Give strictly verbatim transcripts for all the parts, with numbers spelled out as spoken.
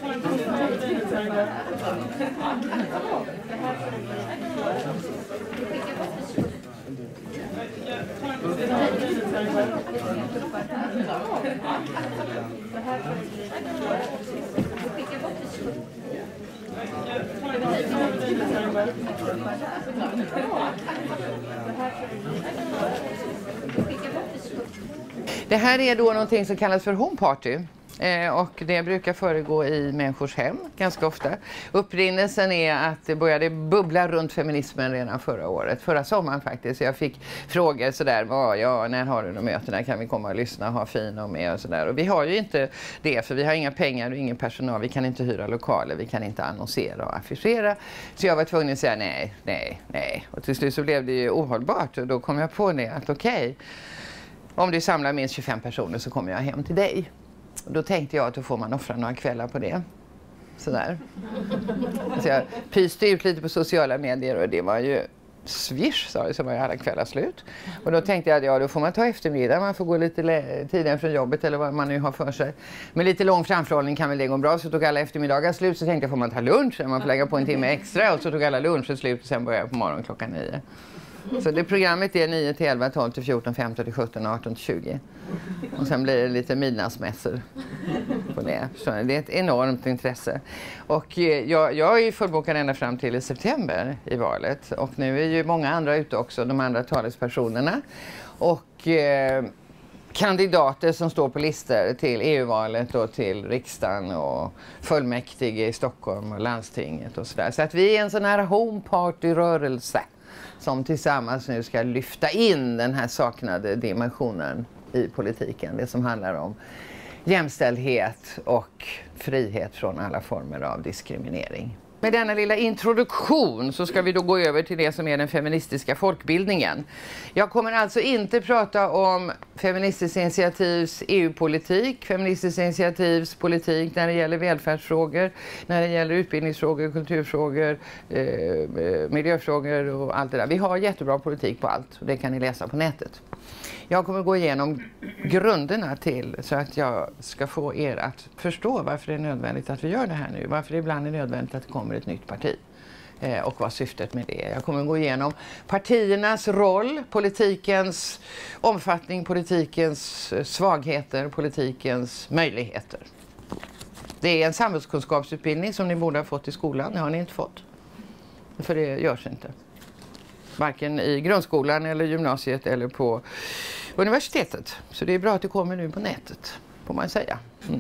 Det här är då någonting som kallas för homeparty. Eh, och det brukar föregå i människors hem ganska ofta. Upprinnelsen är att det började bubbla runt feminismen redan förra året, förra sommaren faktiskt. Jag fick frågor sådär, vad, ja, när har du de mötena, kan vi komma och lyssna och ha fin och med och sådär. Och vi har ju inte det, för vi har inga pengar och ingen personal, vi kan inte hyra lokaler, vi kan inte annonsera och affischera. Så jag var tvungen att säga nej, nej, nej. Och till slut så blev det ju ohållbart och då kom jag på det att okej, okay, om du samlar minst tjugofem personer så kommer jag hem till dig. Och då tänkte jag att då får man offra några kvällar på det. Sådär. Så jag pyste ut lite på sociala medier och det var ju swish, sa det, så var ju alla kvällar slut. Och då tänkte jag att ja, då får man ta eftermiddag, man får gå lite tidigare från jobbet eller vad man nu har för sig. Med lite lång framförhållning kan väl det gå bra, så tog alla eftermiddagar slut. Så tänkte jag, får man ta lunch, man får lägga på en timme extra, och så tog alla lunchen slut och sen började jag på morgonen klockan nio. Så det programmet är nio till elva, tolv till fjorton, femton till sjutton, arton till tjugo. Och sen blir det lite midnattsmässor på det. Så det är ett enormt intresse. Och jag, jag är ju fullbokad ända fram till i september i valet. Och nu är ju många andra ute också, de andra talespersonerna. Och eh, kandidater som står på listor till E U-valet och till riksdagen och fullmäktige i Stockholm och landstinget och sådär. Så att vi är en sån här homeparty-rörelse som tillsammans nu ska lyfta in den här saknade dimensionen i politiken. Det som handlar om jämställdhet och frihet från alla former av diskriminering. Med denna lilla introduktion så ska vi då gå över till det som är den feministiska folkbildningen. Jag kommer alltså inte prata om Feministiskt initiativs E U-politik, Feministiskt initiativs politik när det gäller välfärdsfrågor, när det gäller utbildningsfrågor, kulturfrågor, eh, miljöfrågor och allt det där. Vi har jättebra politik på allt och det kan ni läsa på nätet. Jag kommer gå igenom grunderna till så att jag ska få er att förstå varför det är nödvändigt att vi gör det här nu. Varför det ibland är nödvändigt att det kommer ett nytt parti eh, och vad syftet med det är. Jag kommer gå igenom partiernas roll, politikens omfattning, politikens svagheter, politikens möjligheter. Det är en samhällskunskapsutbildning som ni borde ha fått i skolan. Det har ni inte fått. För det görs inte. Varken i grundskolan eller gymnasiet eller på universitetet. Så det är bra att det kommer nu på nätet, får man säga. Mm.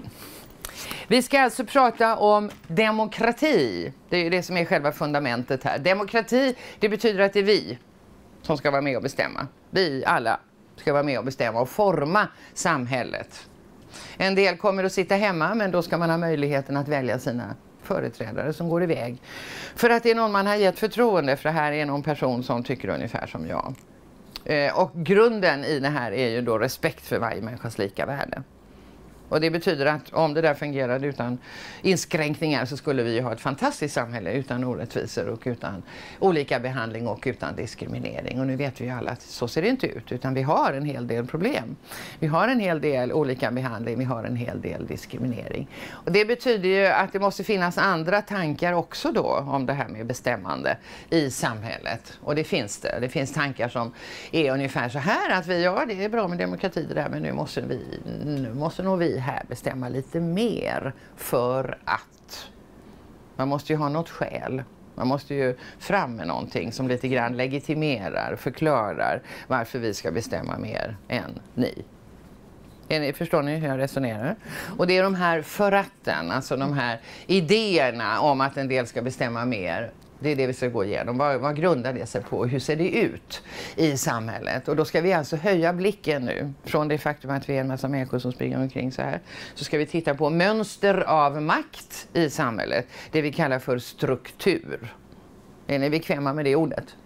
Vi ska alltså prata om demokrati. Det är ju det som är själva fundamentet här. Demokrati, det betyder att det är vi som ska vara med och bestämma. Vi alla ska vara med och bestämma och forma samhället. En del kommer att sitta hemma, men då ska man ha möjligheten att välja sina företrädare som går iväg. För att det är någon man har gett förtroende, för det här är någon person som tycker ungefär som jag. Eh, och grunden i det här är ju då respekt för varje människas lika värde. Och det betyder att om det där fungerade utan inskränkningar så skulle vi ju ha ett fantastiskt samhälle utan orättvisor och utan olika behandling och utan diskriminering. Och nu vet vi ju alla att så ser det inte ut, utan vi har en hel del problem. Vi har en hel del olika behandling, vi har en hel del diskriminering. Och det betyder ju att det måste finnas andra tankar också då om det här med bestämmande i samhället. Och det finns det. Det finns tankar som är ungefär så här att vi, ja det är bra med demokrati det där, men nu måste vi, nu måste nog vi här bestämma lite mer för att. Man måste ju ha något skäl. Man måste ju fram med någonting som lite grann legitimerar, förklarar varför vi ska bestämma mer än ni. Är ni, förstår ni hur jag resonerar? Och det är de här föratten, alltså de här idéerna om att en del ska bestämma mer. Det är det vi ska gå igenom. Vad, vad grundar det sig på? Hur ser det ut i samhället? Och då ska vi alltså höja blicken nu. Från det faktum att vi är en massa människor som springer omkring så här. Så ska vi titta på mönster av makt i samhället. Det vi kallar för struktur. Är ni bekväma med det ordet?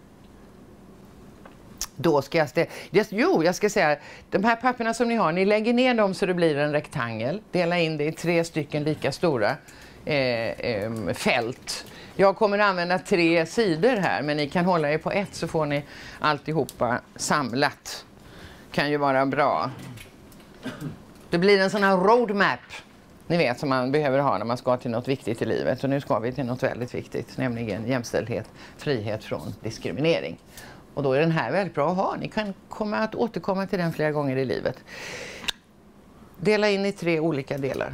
Då ska jag ställa... Jo, jag ska säga, de här papperna som ni har, ni lägger ner dem så det blir en rektangel. Dela in det i tre stycken lika stora eh, eh, fält. Jag kommer att använda tre sidor här, men ni kan hålla er på ett så får ni alltihopa samlat. Kan ju vara bra. Det blir en sån här roadmap Ni vet som man behöver ha när man ska till något viktigt i livet. Och nu ska vi till något väldigt viktigt, nämligen jämställdhet, frihet från diskriminering. Och då är den här väldigt bra att ha. Ni kan komma att återkomma till den flera gånger i livet. Dela in i tre olika delar.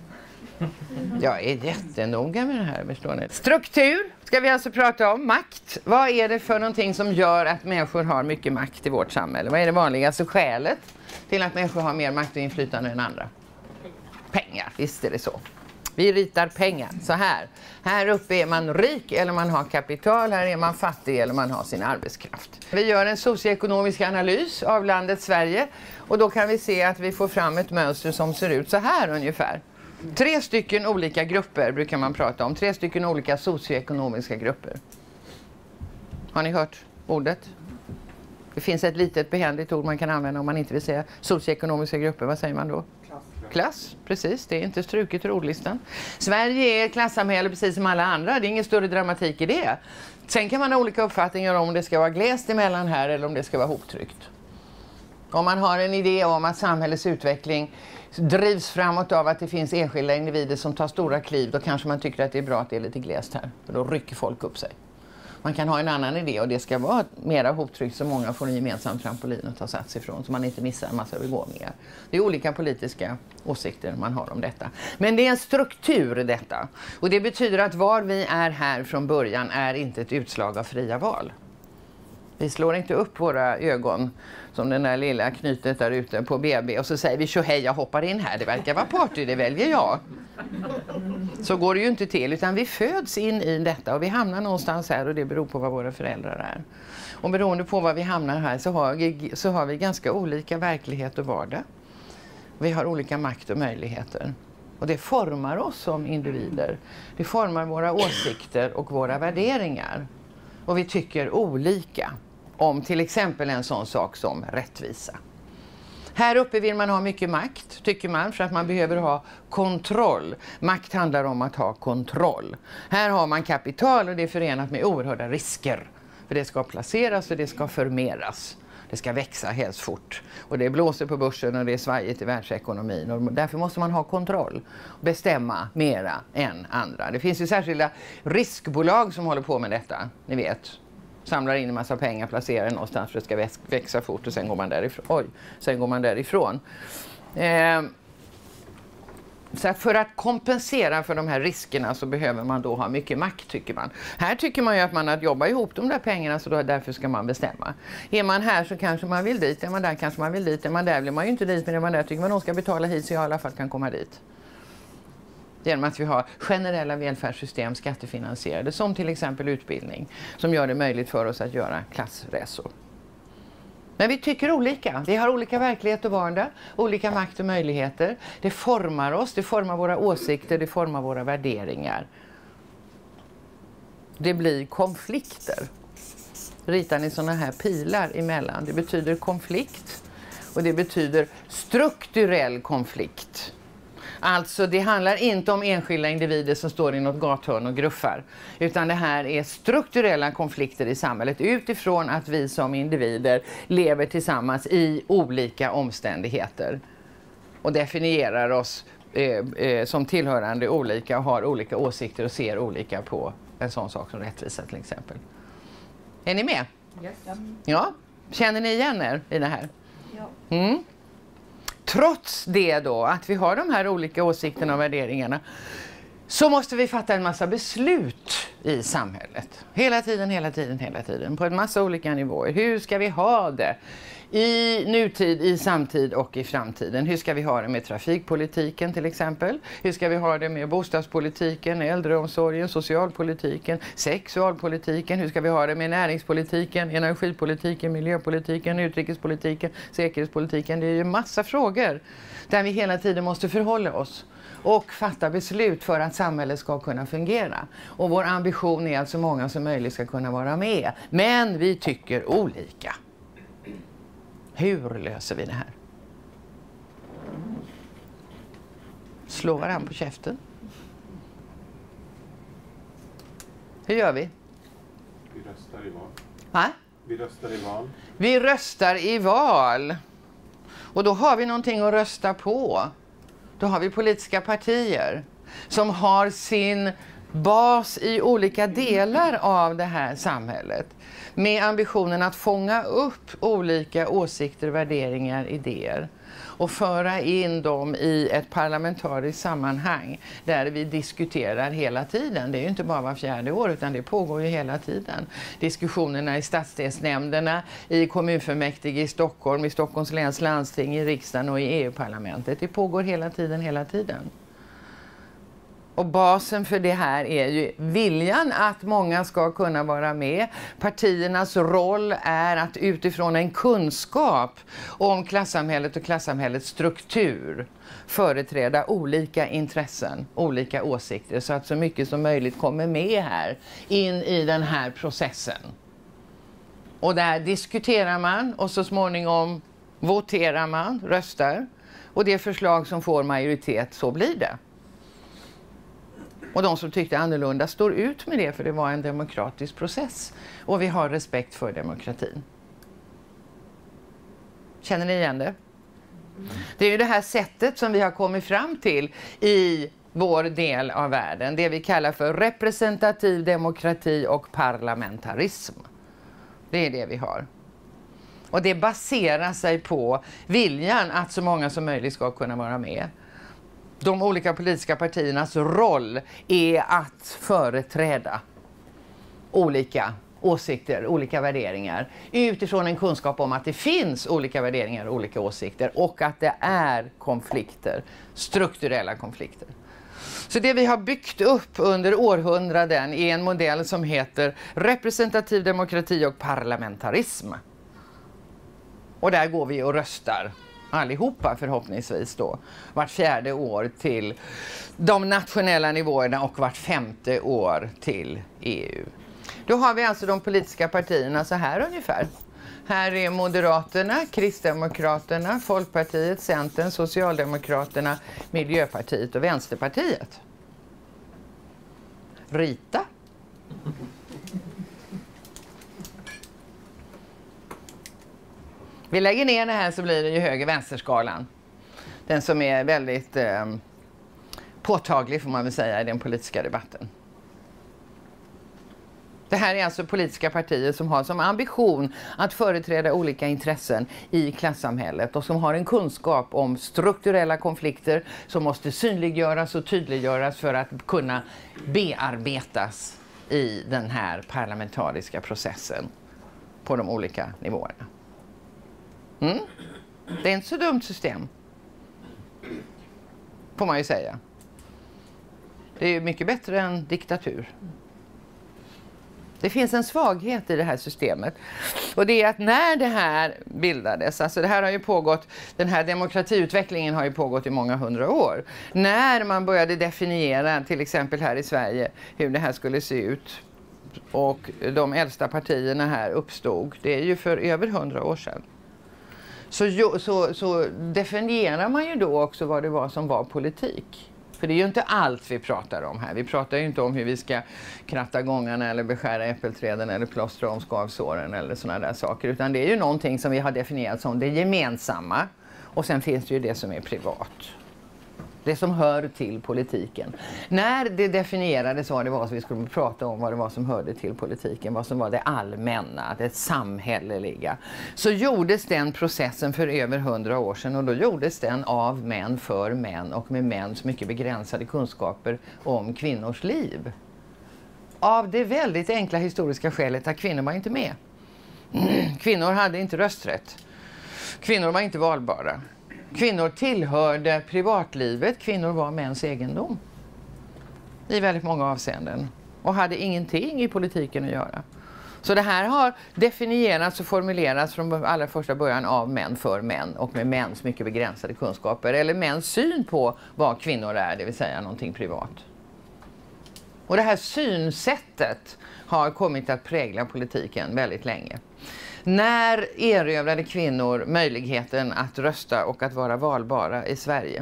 Jag är jättenoga med det här, förstår ni. Struktur ska vi alltså prata om. Makt. Vad är det för någonting som gör att människor har mycket makt i vårt samhälle? Vad är det vanligaste skälet till att människor har mer makt och inflytande än andra? Pengar, visst är det så. Vi ritar pengar så här. Här uppe är man rik eller man har kapital. Här är man fattig eller man har sin arbetskraft. Vi gör en socioekonomisk analys av landet Sverige. Och då kan vi se att vi får fram ett mönster som ser ut så här ungefär. Tre stycken olika grupper brukar man prata om. Tre stycken olika socioekonomiska grupper. Har ni hört ordet? Det finns ett litet behändigt ord man kan använda om man inte vill säga socioekonomiska grupper. Vad säger man då? Klass. Klass, precis. Det är inte struket i ordlistan. Sverige är ett klassamhälle precis som alla andra. Det är ingen större dramatik i det. Sen kan man ha olika uppfattningar om det ska vara glest emellan här eller om det ska vara hoptryckt. Om man har en idé om att samhällets utveckling drivs framåt av att det finns enskilda individer som tar stora kliv, då kanske man tycker att det är bra att det är lite glest här. För då rycker folk upp sig. Man kan ha en annan idé och det ska vara mera hoptryckt så många får en gemensam trampolin att ta sats ifrån så man inte missar en massa begåvningar. Det är olika politiska åsikter man har om detta. Men det är en struktur detta. Och det betyder att var vi är här från början är inte ett utslag av fria val. Vi slår inte upp våra ögon som den där lilla knytet där ute på B B och så säger vi tjohej, jag hoppar in här, det verkar vara party, det väljer jag. Så går det ju inte till, utan vi föds in i detta och vi hamnar någonstans här och det beror på vad våra föräldrar är. Och beroende på var vi hamnar här så har vi, så har vi ganska olika verklighet och vardag. Vi har olika makt och möjligheter. Och det formar oss som individer. Det formar våra åsikter och våra värderingar. Och vi tycker olika om till exempel en sån sak som rättvisa. Här uppe vill man ha mycket makt, tycker man, för att man behöver ha kontroll. Makt handlar om att ha kontroll. Här har man kapital och det är förenat med oerhörda risker. För det ska placeras och det ska förmeras. Det ska växa helst fort. Och det blåser på börsen och det är svajigt i världsekonomin. Och därför måste man ha kontroll och bestämma mera än andra. Det finns ju särskilda riskbolag som håller på med detta, ni vet. Samlar in en massa pengar, placerar någonstans för att det ska växa fort och sen går man därifrån. Oj, sen går man därifrån. Eh, så för att kompensera för de här riskerna så behöver man då ha mycket makt, tycker man. Här tycker man ju att man har jobbat ihop de där pengarna så då, därför ska man bestämma. Är man här så kanske man vill dit, är man där kanske man vill dit, är man där vill man ju inte dit, men är man där tycker man att de ska betala hit så jag i alla fall kan komma dit. Genom att vi har generella välfärdssystem skattefinansierade som till exempel utbildning som gör det möjligt för oss att göra klassresor. Men vi tycker olika. Vi har olika verklighet och vardag, olika makt och möjligheter. Det formar oss, det formar våra åsikter, det formar våra värderingar. Det blir konflikter. Ritar ni sådana här pilar emellan. Det betyder konflikt och det betyder strukturell konflikt. Alltså det handlar inte om enskilda individer som står i något gathörn och gruffar. Utan det här är strukturella konflikter i samhället utifrån att vi som individer lever tillsammans i olika omständigheter. Och definierar oss eh, eh, som tillhörande olika och har olika åsikter och ser olika på en sån sak som rättvisa till exempel. Är ni med? Yes. Ja. Känner ni igen er i det här? Ja. Mm. Trots det då, att vi har de här olika åsikterna och värderingarna, så måste vi fatta en massa beslut i samhället. Hela tiden, hela tiden, hela tiden. På en massa olika nivåer. Hur ska vi ha det? I nutid, i samtid och i framtiden. Hur ska vi ha det med trafikpolitiken till exempel? Hur ska vi ha det med bostadspolitiken, äldreomsorgen, socialpolitiken, sexualpolitiken? Hur ska vi ha det med näringspolitiken, energipolitiken, miljöpolitiken, utrikespolitiken, säkerhetspolitiken? Det är ju massa frågor där vi hela tiden måste förhålla oss och fatta beslut för att samhället ska kunna fungera. Och vår ambition är att så många som möjligt ska kunna vara med. Men vi tycker olika. Hur löser vi det här? Slå varandra på käften. Hur gör vi? Vi röstar i val. Va? Vi röstar i val. Vi röstar i val. Och då har vi någonting att rösta på. Då har vi politiska partier som har sin bas i olika delar av det här samhället. Med ambitionen att fånga upp olika åsikter, värderingar, idéer. Och föra in dem i ett parlamentariskt sammanhang där vi diskuterar hela tiden. Det är ju inte bara var fjärde år utan det pågår ju hela tiden. Diskussionerna i stadsdelsnämnderna, i kommunfullmäktige i Stockholm, i Stockholms läns landsting, i riksdagen och i E U-parlamentet. Det pågår hela tiden, hela tiden. Och basen för det här är ju viljan att många ska kunna vara med. Partiernas roll är att utifrån en kunskap om klassamhället och klassamhällets struktur företräda olika intressen, olika åsikter så att så mycket som möjligt kommer med här in i den här processen. Och där diskuterar man och så småningom voterar man, röstar. Och det förslag som får majoritet, så blir det. Och de som tyckte annorlunda står ut med det för det var en demokratisk process. Och vi har respekt för demokratin. Känner ni igen det? Det är ju det här sättet som vi har kommit fram till i vår del av världen. Det vi kallar för representativ demokrati och parlamentarism. Det är det vi har. Och det baserar sig på viljan att så många som möjligt ska kunna vara med. De olika politiska partiernas roll är att företräda olika åsikter, olika värderingar utifrån en kunskap om att det finns olika värderingar och olika åsikter och att det är konflikter, strukturella konflikter. Så det vi har byggt upp under århundraden är en modell som heter representativ demokrati och parlamentarism. Och där går vi och röstar. Allihopa förhoppningsvis då, vart fjärde år till de nationella nivåerna och vart femte år till E U. Då har vi alltså de politiska partierna så här ungefär. Här är Moderaterna, Kristdemokraterna, Folkpartiet, Centern, Socialdemokraterna, Miljöpartiet och Vänsterpartiet. Rita. Vi lägger ner det här så blir det ju höger-vänsterskalan. Den som är väldigt eh, påtaglig får man väl säga i den politiska debatten. Det här är alltså politiska partier som har som ambition att företräda olika intressen i klassamhället och som har en kunskap om strukturella konflikter som måste synliggöras och tydliggöras för att kunna bearbetas i den här parlamentariska processen på de olika nivåerna. Mm. Det är inte så dumt system, får man ju säga. Det är ju mycket bättre än diktatur. Det finns en svaghet i det här systemet. Och det är att när det här bildades, alltså det här har ju pågått, den här demokratiutvecklingen har ju pågått i många hundra år. När man började definiera, till exempel här i Sverige, hur det här skulle se ut och de äldsta partierna här uppstod, det är ju för över hundra år sedan. Så, så, så definierar man ju då också vad det var som var politik. För det är ju inte allt vi pratar om här. Vi pratar ju inte om hur vi ska kratta gångarna eller beskära äppelträden eller plåstra om skavsåren eller sådana där saker. Utan det är ju någonting som vi har definierat som det gemensamma. Och sen finns det ju det som är privat. Det som hör till politiken. När det definierades vad det var som vi skulle prata om, vad det var som hörde till politiken, vad som var det allmänna, det samhälleliga, så gjordes den processen för över hundra år sedan och då gjordes den av män för män och med mäns mycket begränsade kunskaper om kvinnors liv. Av det väldigt enkla historiska skälet att kvinnor var inte med. Kvinnor hade inte rösträtt. Kvinnor var inte valbara. Kvinnor tillhörde privatlivet, kvinnor var mäns egendom i väldigt många avseenden och hade ingenting i politiken att göra. Så det här har definierats och formulerats från allra första början av män för män och med mäns mycket begränsade kunskaper eller mäns syn på vad kvinnor är, det vill säga någonting privat. Och det här synsättet har kommit att prägla politiken väldigt länge. När erövrade kvinnor möjligheten att rösta och att vara valbara i Sverige?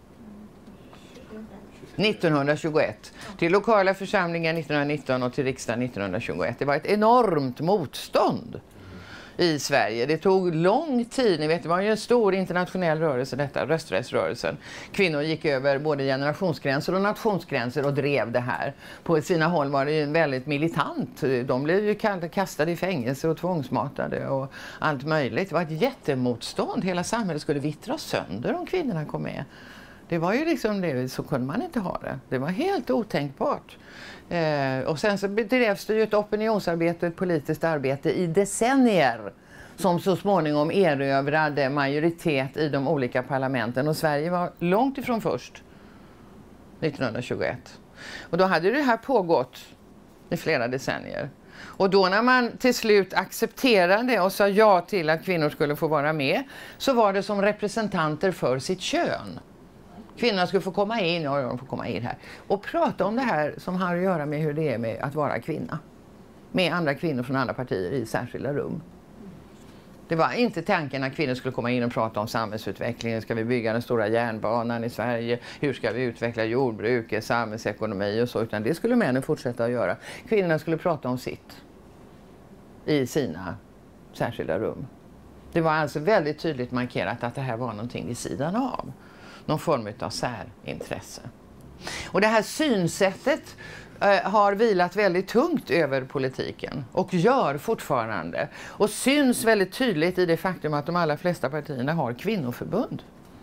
nittonhundratjugoett. Till lokala församlingar nittonhundranitton och till riksdagen nittonhundratjugoett. Det var ett enormt motstånd i Sverige. Det tog lång tid, ni vet, det var ju en stor internationell rörelse detta, rösträttsrörelsen. Kvinnor gick över både generationsgränser och nationsgränser och drev det här. På sina håll var det ju väldigt militant. De blev ju kastade i fängelse och tvångsmatade och allt möjligt. Det var ett jättemotstånd. Hela samhället skulle vittra sönder om kvinnorna kom med. Det var ju liksom det, så kunde man inte ha det. Det var helt otänkbart. Eh, och sen så bedrevs det ju ett opinionsarbete, ett politiskt arbete i decennier som så småningom erövrade majoritet i de olika parlamenten. Och Sverige var långt ifrån först, nittonhundratjugoett. Och då hade det här pågått i flera decennier. Och då när man till slut accepterade och sa ja till att kvinnor skulle få vara med, så var det som representanter för sitt kön. Kvinnorna skulle få komma in, ja, de får komma in här. Och prata om det här som har att göra med hur det är med att vara kvinna. Med andra kvinnor från andra partier i särskilda rum. Det var inte tanken att kvinnor skulle komma in och prata om samhällsutvecklingen. Ska vi bygga den stora järnbanan i Sverige? Hur ska vi utveckla jordbruket, samhällsekonomi och så? Utan det skulle männen fortsätta att göra. Kvinnorna skulle prata om sitt i sina särskilda rum. Det var alltså väldigt tydligt markerat att det här var någonting vid sidan av. Någon form av särintresse. Och det här synsättet eh, har vilat väldigt tungt över politiken och gör fortfarande. Och syns väldigt tydligt i det faktum att de allra flesta partierna har kvinnoförbund.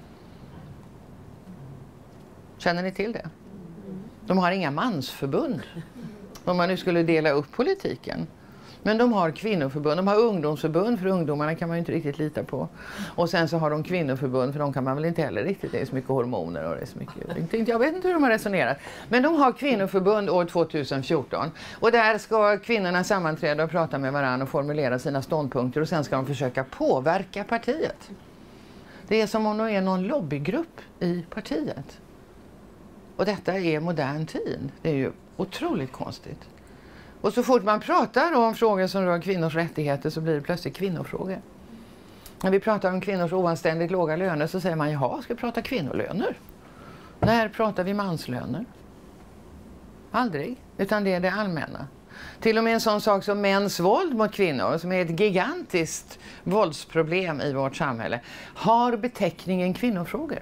Känner ni till det? De har inga mansförbund. Om man nu skulle dela upp politiken. Men de har kvinnoförbund, de har ungdomsförbund, för ungdomarna kan man ju inte riktigt lita på. Och sen så har de kvinnoförbund, för de kan man väl inte heller riktigt, det är så mycket hormoner och det är så mycket, jag vet inte hur de har resonerat. Men de har kvinnoförbund år tjugohundrafjorton och där ska kvinnorna sammanträda och prata med varandra och formulera sina ståndpunkter och sen ska de försöka påverka partiet. Det är som om de är någon lobbygrupp i partiet. Och detta är modern tid, det är ju otroligt konstigt. Och så fort man pratar om frågor som rör kvinnors rättigheter så blir det plötsligt kvinnofrågor. När vi pratar om kvinnors oanständigt låga löner så säger man, jaha, ska vi prata kvinnolöner? När pratar vi manslöner? Aldrig, utan det är det allmänna. Till och med en sån sak som mäns våld mot kvinnor, som är ett gigantiskt våldsproblem i vårt samhälle, har beteckningen kvinnofrågor.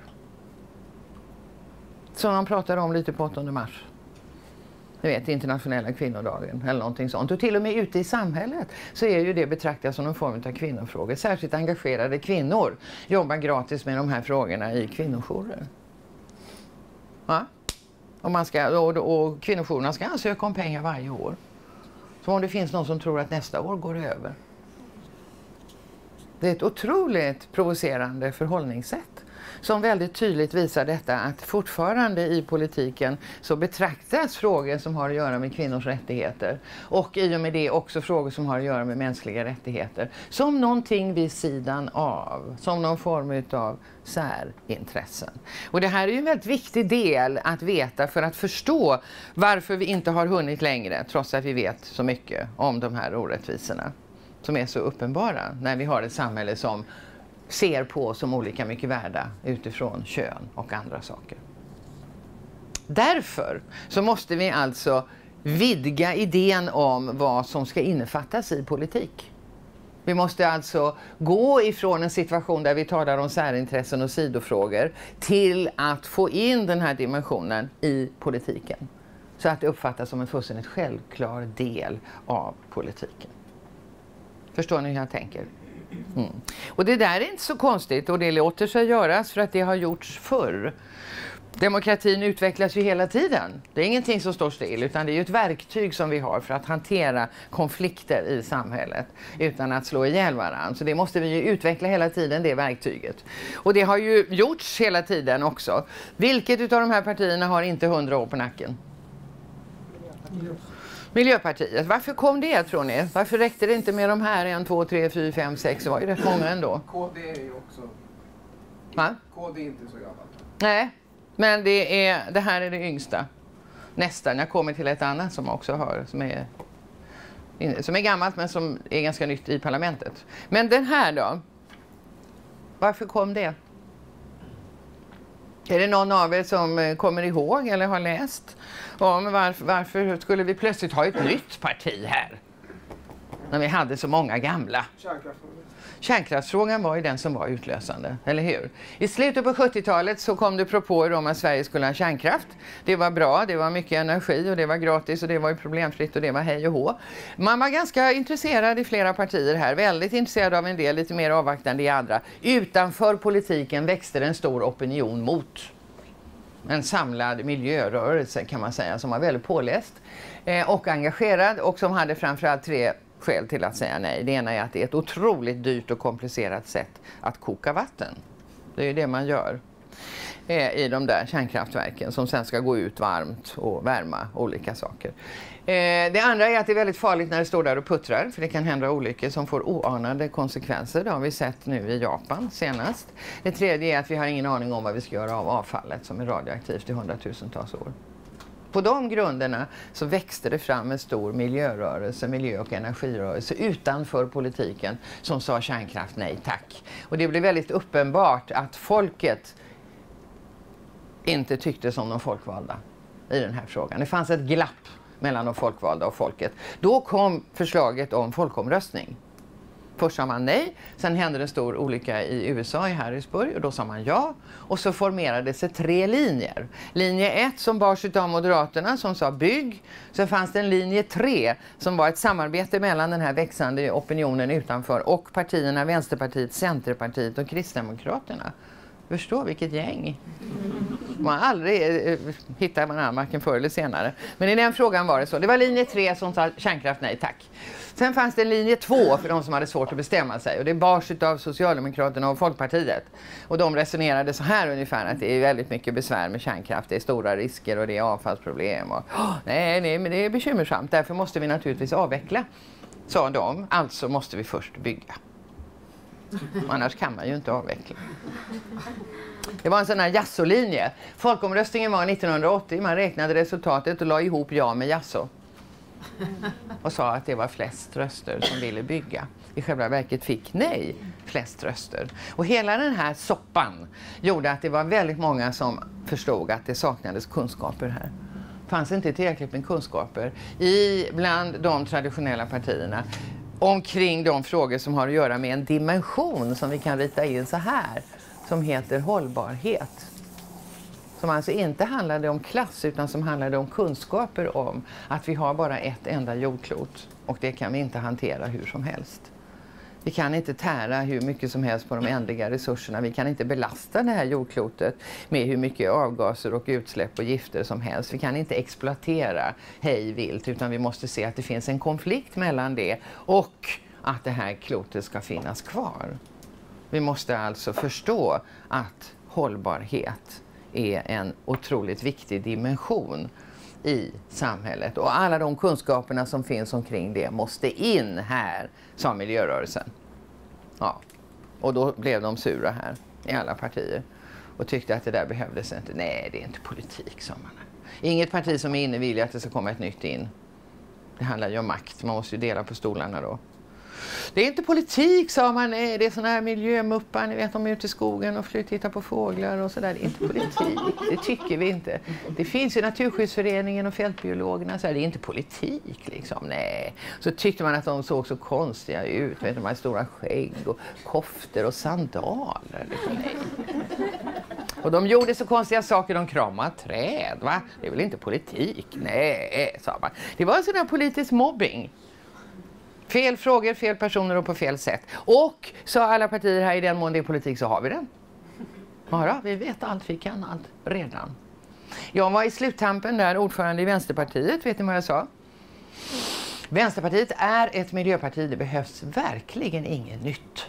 Som man pratar om lite på åttonde mars. Du vet, internationella kvinnodagen eller någonting sånt. Och till och med ute i samhället så är ju det betraktat som en form av kvinnofrågor. Särskilt engagerade kvinnor jobbar gratis med de här frågorna i kvinnojourer. Ja? Och, man ska, och, och kvinnojourerna ska ansöka om pengar varje år. Så om det finns någon som tror att nästa år går över. Det är ett otroligt provocerande förhållningssätt som väldigt tydligt visar detta att fortfarande i politiken så betraktas frågor som har att göra med kvinnors rättigheter och i och med det också frågor som har att göra med mänskliga rättigheter som någonting vid sidan av, som någon form av särintressen. Och det här är ju en väldigt viktig del att veta för att förstå varför vi inte har hunnit längre trots att vi vet så mycket om de här orättvisorna som är så uppenbara när vi har ett samhälle som ser på som olika mycket värda utifrån kön och andra saker. Därför så måste vi alltså vidga idén om vad som ska innefattas i politik. Vi måste alltså gå ifrån en situation där vi talar om särintressen och sidofrågor till att få in den här dimensionen i politiken. Så att det uppfattas som en fullständigt självklar del av politiken. Förstår ni hur jag tänker? Mm. Och det där är inte så konstigt och det låter sig göras för att det har gjorts förr. Demokratin utvecklas ju hela tiden. Det är ingenting som står still utan det är ju ett verktyg som vi har för att hantera konflikter i samhället utan att slå ihjäl varandra. Så det måste vi ju utveckla hela tiden, det verktyget. Och det har ju gjorts hela tiden också. Vilket utav de här partierna har inte hundra år på nacken? Miljöpartiet. Varför kom det, tror ni? Varför räckte det inte med de här en, två, tre, fyra, fem, sex? Det var ju rätt många ändå. K D är ju också... Va? K D är inte så gammalt. Nej, men det, är, det här är det yngsta. Nästan. Jag kommer till ett annat som också har, som är, som är gammalt men som är ganska nytt i parlamentet. Men den här då? Varför kom det? Är det någon av er som kommer ihåg eller har läst om varför, varför skulle vi plötsligt ha ett nytt parti här? när vi hade så många gamla. Kärnkraften. Kärnkraftsfrågan var ju den som var utlösande, eller hur? I slutet på sjuttiotalet så kom det propåer om att Sverige skulle ha kärnkraft. Det var bra, det var mycket energi och det var gratis och det var ju problemfritt och det var hej och hå. Man var ganska intresserad i flera partier här, väldigt intresserad av en del, lite mer avvaktande i andra. Utanför politiken växte en stor opinion mot en samlad miljörörelse kan man säga, som var väldigt påläst eh, och engagerad och som hade framförallt tre skäl till att säga nej. Det ena är att det är ett otroligt dyrt och komplicerat sätt att koka vatten. Det är ju det man gör eh, i de där kärnkraftverken som sen ska gå ut varmt och värma olika saker. Eh, det andra är att det är väldigt farligt när det står där och puttrar, för det kan hända olyckor som får oanade konsekvenser. Det har vi sett nu i Japan senast. Det tredje är att vi har ingen aning om vad vi ska göra av avfallet som är radioaktivt i hundratusentals år. På de grunderna så växte det fram en stor miljörörelse, miljö- och energirörelse utanför politiken som sa kärnkraft nej tack. Och det blev väldigt uppenbart att folket inte tyckte som de folkvalda i den här frågan. Det fanns ett glapp mellan de folkvalda och folket. Då kom förslaget om folkomröstning. Först sa man nej, sen hände en stor olycka i U S A i Harrisburg och då sa man ja. Och så formerade sig tre linjer. Linje ett som bars av Moderaterna som sa bygg. Så fanns det en linje tre som var ett samarbete mellan den här växande opinionen utanför och partierna Vänsterpartiet, Centerpartiet och Kristdemokraterna. Förstå vilket gäng. Man aldrig eh, hittar man anmarken förr eller senare. Men i den frågan var det så. Det var linje tre som sa kärnkraft nej tack. Sen fanns det linje två för de som hade svårt att bestämma sig. Och det bars av Socialdemokraterna och Folkpartiet. Och de resonerade så här ungefär att det är väldigt mycket besvär med kärnkraft. Det är stora risker och det är avfallsproblem. Och, oh, nej, nej, men det är bekymmersamt. Därför måste vi naturligtvis avveckla, sa de. Alltså måste vi först bygga. Annars kan man ju inte avveckla. Det var en sån här jassolinje. Folkomröstningen var nittonhundraåttio. Man räknade resultatet och la ihop ja med jasso. Och sa att det var flest röster som ville bygga. I själva verket fick nej flest röster. Och hela den här soppan gjorde att det var väldigt många som förstod att det saknades kunskaper här. Det fanns inte tillräckligt med kunskaper i bland de traditionella partierna omkring de frågor som har att göra med en dimension som vi kan rita in så här, som heter hållbarhet. Som alltså inte handlade om klass utan som handlade om kunskaper om att vi har bara ett enda jordklot och det kan vi inte hantera hur som helst. Vi kan inte tära hur mycket som helst på de ändliga resurserna. Vi kan inte belasta det här jordklotet med hur mycket avgaser och utsläpp och gifter som helst. Vi kan inte exploatera hej vilt utan vi måste se att det finns en konflikt mellan det och att det här klotet ska finnas kvar. Vi måste alltså förstå att hållbarhet är en otroligt viktig dimension i samhället. Och alla de kunskaperna som finns omkring det måste in här, sa miljörörelsen. Ja. Och då blev de sura här i alla partier och tyckte att det där behövdes inte. Nej, det är inte politik, sa man. Inget parti som är inne vill att det ska komma ett nytt in. Det handlar ju om makt. Man måste ju dela på stolarna då. Det är inte politik, sa man. Nej, det är såna här miljömuppar. Ni vet, de är ute i skogen och flyr, tittar på fåglar och sådär. Det är inte politik. Det tycker vi inte. Det finns ju Naturskyddsföreningen och fältbiologerna. Så här, det är inte politik, liksom. Nej. Så tyckte man att de såg så konstiga ut. Vet, de här stora skägg och koftor och sandaler. Liksom. Nej. Och de gjorde så konstiga saker. De kramade träd, va? Det är väl inte politik? Nej, sa man. Det var en sån här politisk mobbing. Fel frågor, fel personer och på fel sätt. Och så alla partier här, i den mån det är politik så har vi den. Ja, vi vet allt, vi kan allt redan. Jag var i sluttampen där, ordförande i Vänsterpartiet, vet ni vad jag sa? Vänsterpartiet är ett miljöparti, det behövs verkligen inget nytt.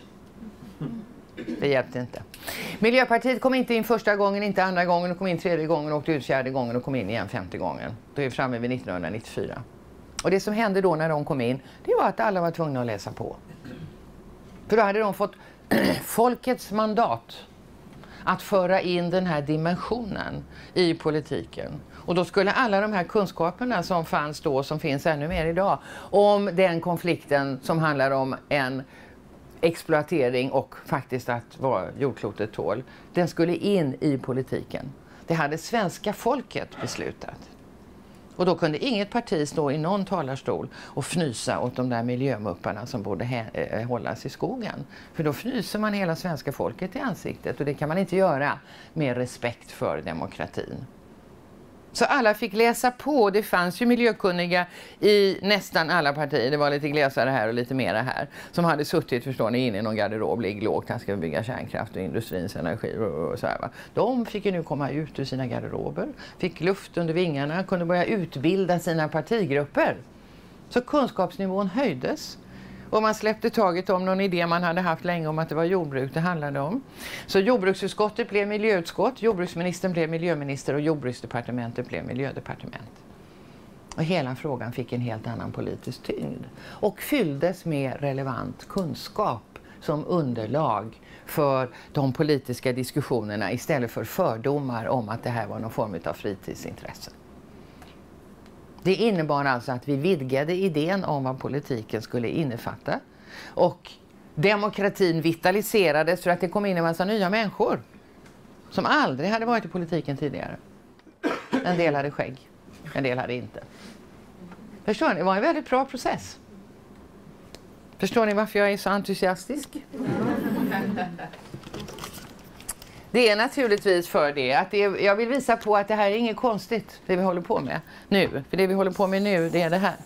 Det hjälpte inte. Miljöpartiet kom inte in första gången, inte andra gången, och kom in tredje gången, åkte ut fjärde gången och kom in igen femte gången. Då är vi framme vid nittonhundranittiofyra. Och det som hände då när de kom in, det var att alla var tvungna att läsa på. För då hade de fått folkets mandat att föra in den här dimensionen i politiken. Och då skulle alla de här kunskaperna som fanns då, som finns ännu mer idag, om den konflikten som handlar om en exploatering och faktiskt att vad jordklotet tål, den skulle in i politiken. Det hade svenska folket beslutat. Och då kunde inget parti stå i någon talarstol och fnysa åt de där miljömupparna som borde hä- hållas i skogen. För då fnyser man hela svenska folket i ansiktet, och det kan man inte göra med respekt för demokratin. Så alla fick läsa på. Det fanns ju miljökunniga i nästan alla partier. Det var lite glesare här och lite mera här. Som hade suttit, förstår ni, inne i någon garderob, ligg lågt, här ska vi bygga kärnkraft och industrins energi och så här, va. De fick ju nu komma ut ur sina garderober, fick luft under vingarna, kunde börja utbilda sina partigrupper. Så kunskapsnivån höjdes. Och man släppte taget om någon idé man hade haft länge om att det var jordbruk det handlade om. Så jordbruksutskottet blev miljöutskott, jordbruksministern blev miljöminister och jordbruksdepartementet blev miljödepartement. Och hela frågan fick en helt annan politisk tyngd. Och fylldes med relevant kunskap som underlag för de politiska diskussionerna istället för fördomar om att det här var någon form av fritidsintresse. Det innebar alltså att vi vidgade idén om vad politiken skulle innefatta. Och demokratin vitaliserades för att det kom in en massa nya människor som aldrig hade varit i politiken tidigare. En del hade skägg, en del hade inte. Förstår ni? Det var en väldigt bra process. Förstår ni varför jag är så entusiastisk? Det är naturligtvis för det att det är, jag vill visa på att det här är inget konstigt, det vi håller på med nu. För det vi håller på med nu, det är det här.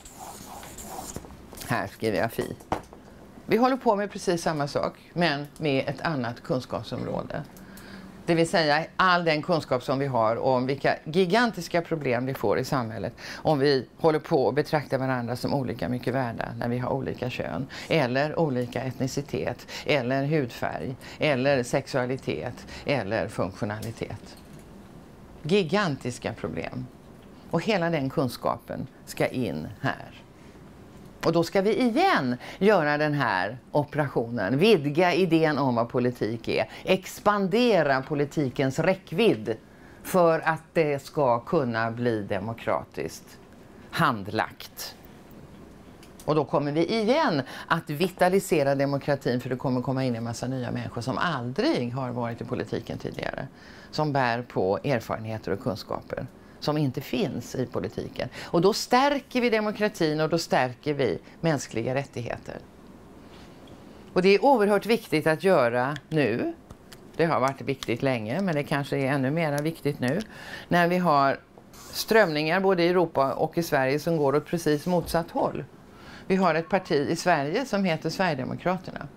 Här skriver jag fi. Vi håller på med precis samma sak, men med ett annat kunskapsområde. Det vill säga all den kunskap som vi har om vilka gigantiska problem vi får i samhället om vi håller på och betraktar varandra som olika mycket värda när vi har olika kön eller olika etnicitet eller hudfärg eller sexualitet eller funktionalitet. Gigantiska problem. Och hela den kunskapen ska in här. Och då ska vi igen göra den här operationen, vidga idén om vad politik är, expandera politikens räckvidd för att det ska kunna bli demokratiskt handlagt. Och då kommer vi igen att vitalisera demokratin, för det kommer komma in en massa nya människor som aldrig har varit i politiken tidigare, som bär på erfarenheter och kunskaper som inte finns i politiken. Och då stärker vi demokratin och då stärker vi mänskliga rättigheter. Och det är oerhört viktigt att göra nu. Det har varit viktigt länge, men det kanske är ännu mer viktigt nu. När vi har strömningar både i Europa och i Sverige som går åt precis motsatt håll. Vi har ett parti i Sverige som heter Sverigedemokraterna.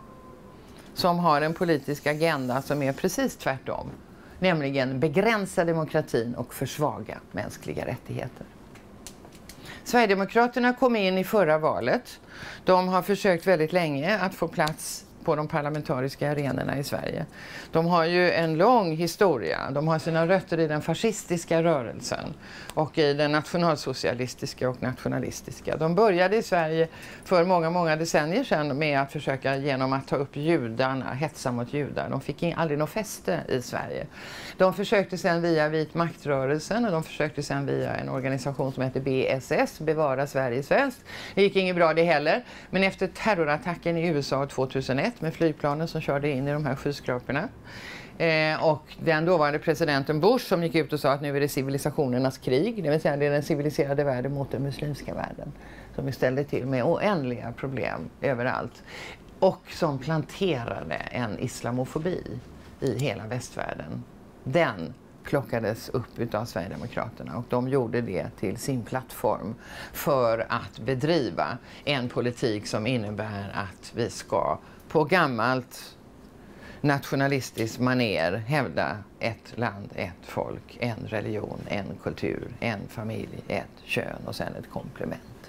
Som har en politisk agenda som är precis tvärtom. Nämligen begränsa demokratin och försvaga mänskliga rättigheter. Sverigedemokraterna kom in i förra valet. De har försökt väldigt länge att få plats på de parlamentariska arenorna i Sverige. De har ju en lång historia. De har sina rötter i den fascistiska rörelsen och i den nationalsocialistiska och nationalistiska. De började i Sverige för många, många decennier sedan med att försöka genom att ta upp judarna, hetsa mot judar. De fick aldrig något fäste i Sverige. De försökte sedan via vit maktrörelsen och de försökte sedan via en organisation som heter B S S, Bevara Sverige svenskt. Det gick inget bra det heller, men efter terrorattacken i U S A tjugohundraett med flygplanen som körde in i de här skyskraporna. Eh, och den dåvarande presidenten Bush som gick ut och sa att nu är det civilisationernas krig, det vill säga det är den civiliserade världen mot den muslimska världen, som vi ställde till med oändliga problem överallt. Och som planterade en islamofobi i hela västvärlden. Den plockades upp utav Sverigedemokraterna och de gjorde det till sin plattform för att bedriva en politik som innebär att vi ska på gammalt nationalistiskt maner hävda ett land, ett folk, en religion, en kultur, en familj, ett kön och sen ett komplement.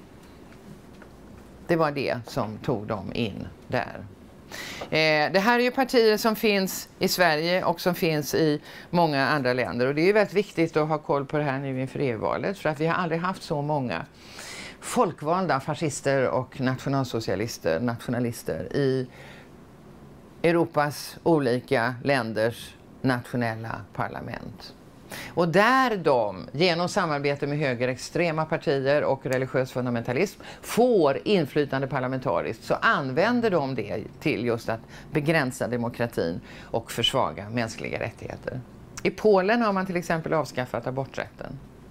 Det var det som tog dem in där. Eh, det här är ju partier som finns i Sverige och som finns i många andra länder. Och det är ju väldigt viktigt att ha koll på det här nu inför E U-valet. För att vi har aldrig haft så många folkvalda fascister och nationalsocialister, nationalister i Europas olika länders nationella parlament. Och där de genom samarbete med högerextrema partier och religiös fundamentalism får inflytande parlamentariskt, så använder de det till just att begränsa demokratin och försvaga mänskliga rättigheter. I Polen har man till exempel avskaffat aborträtten.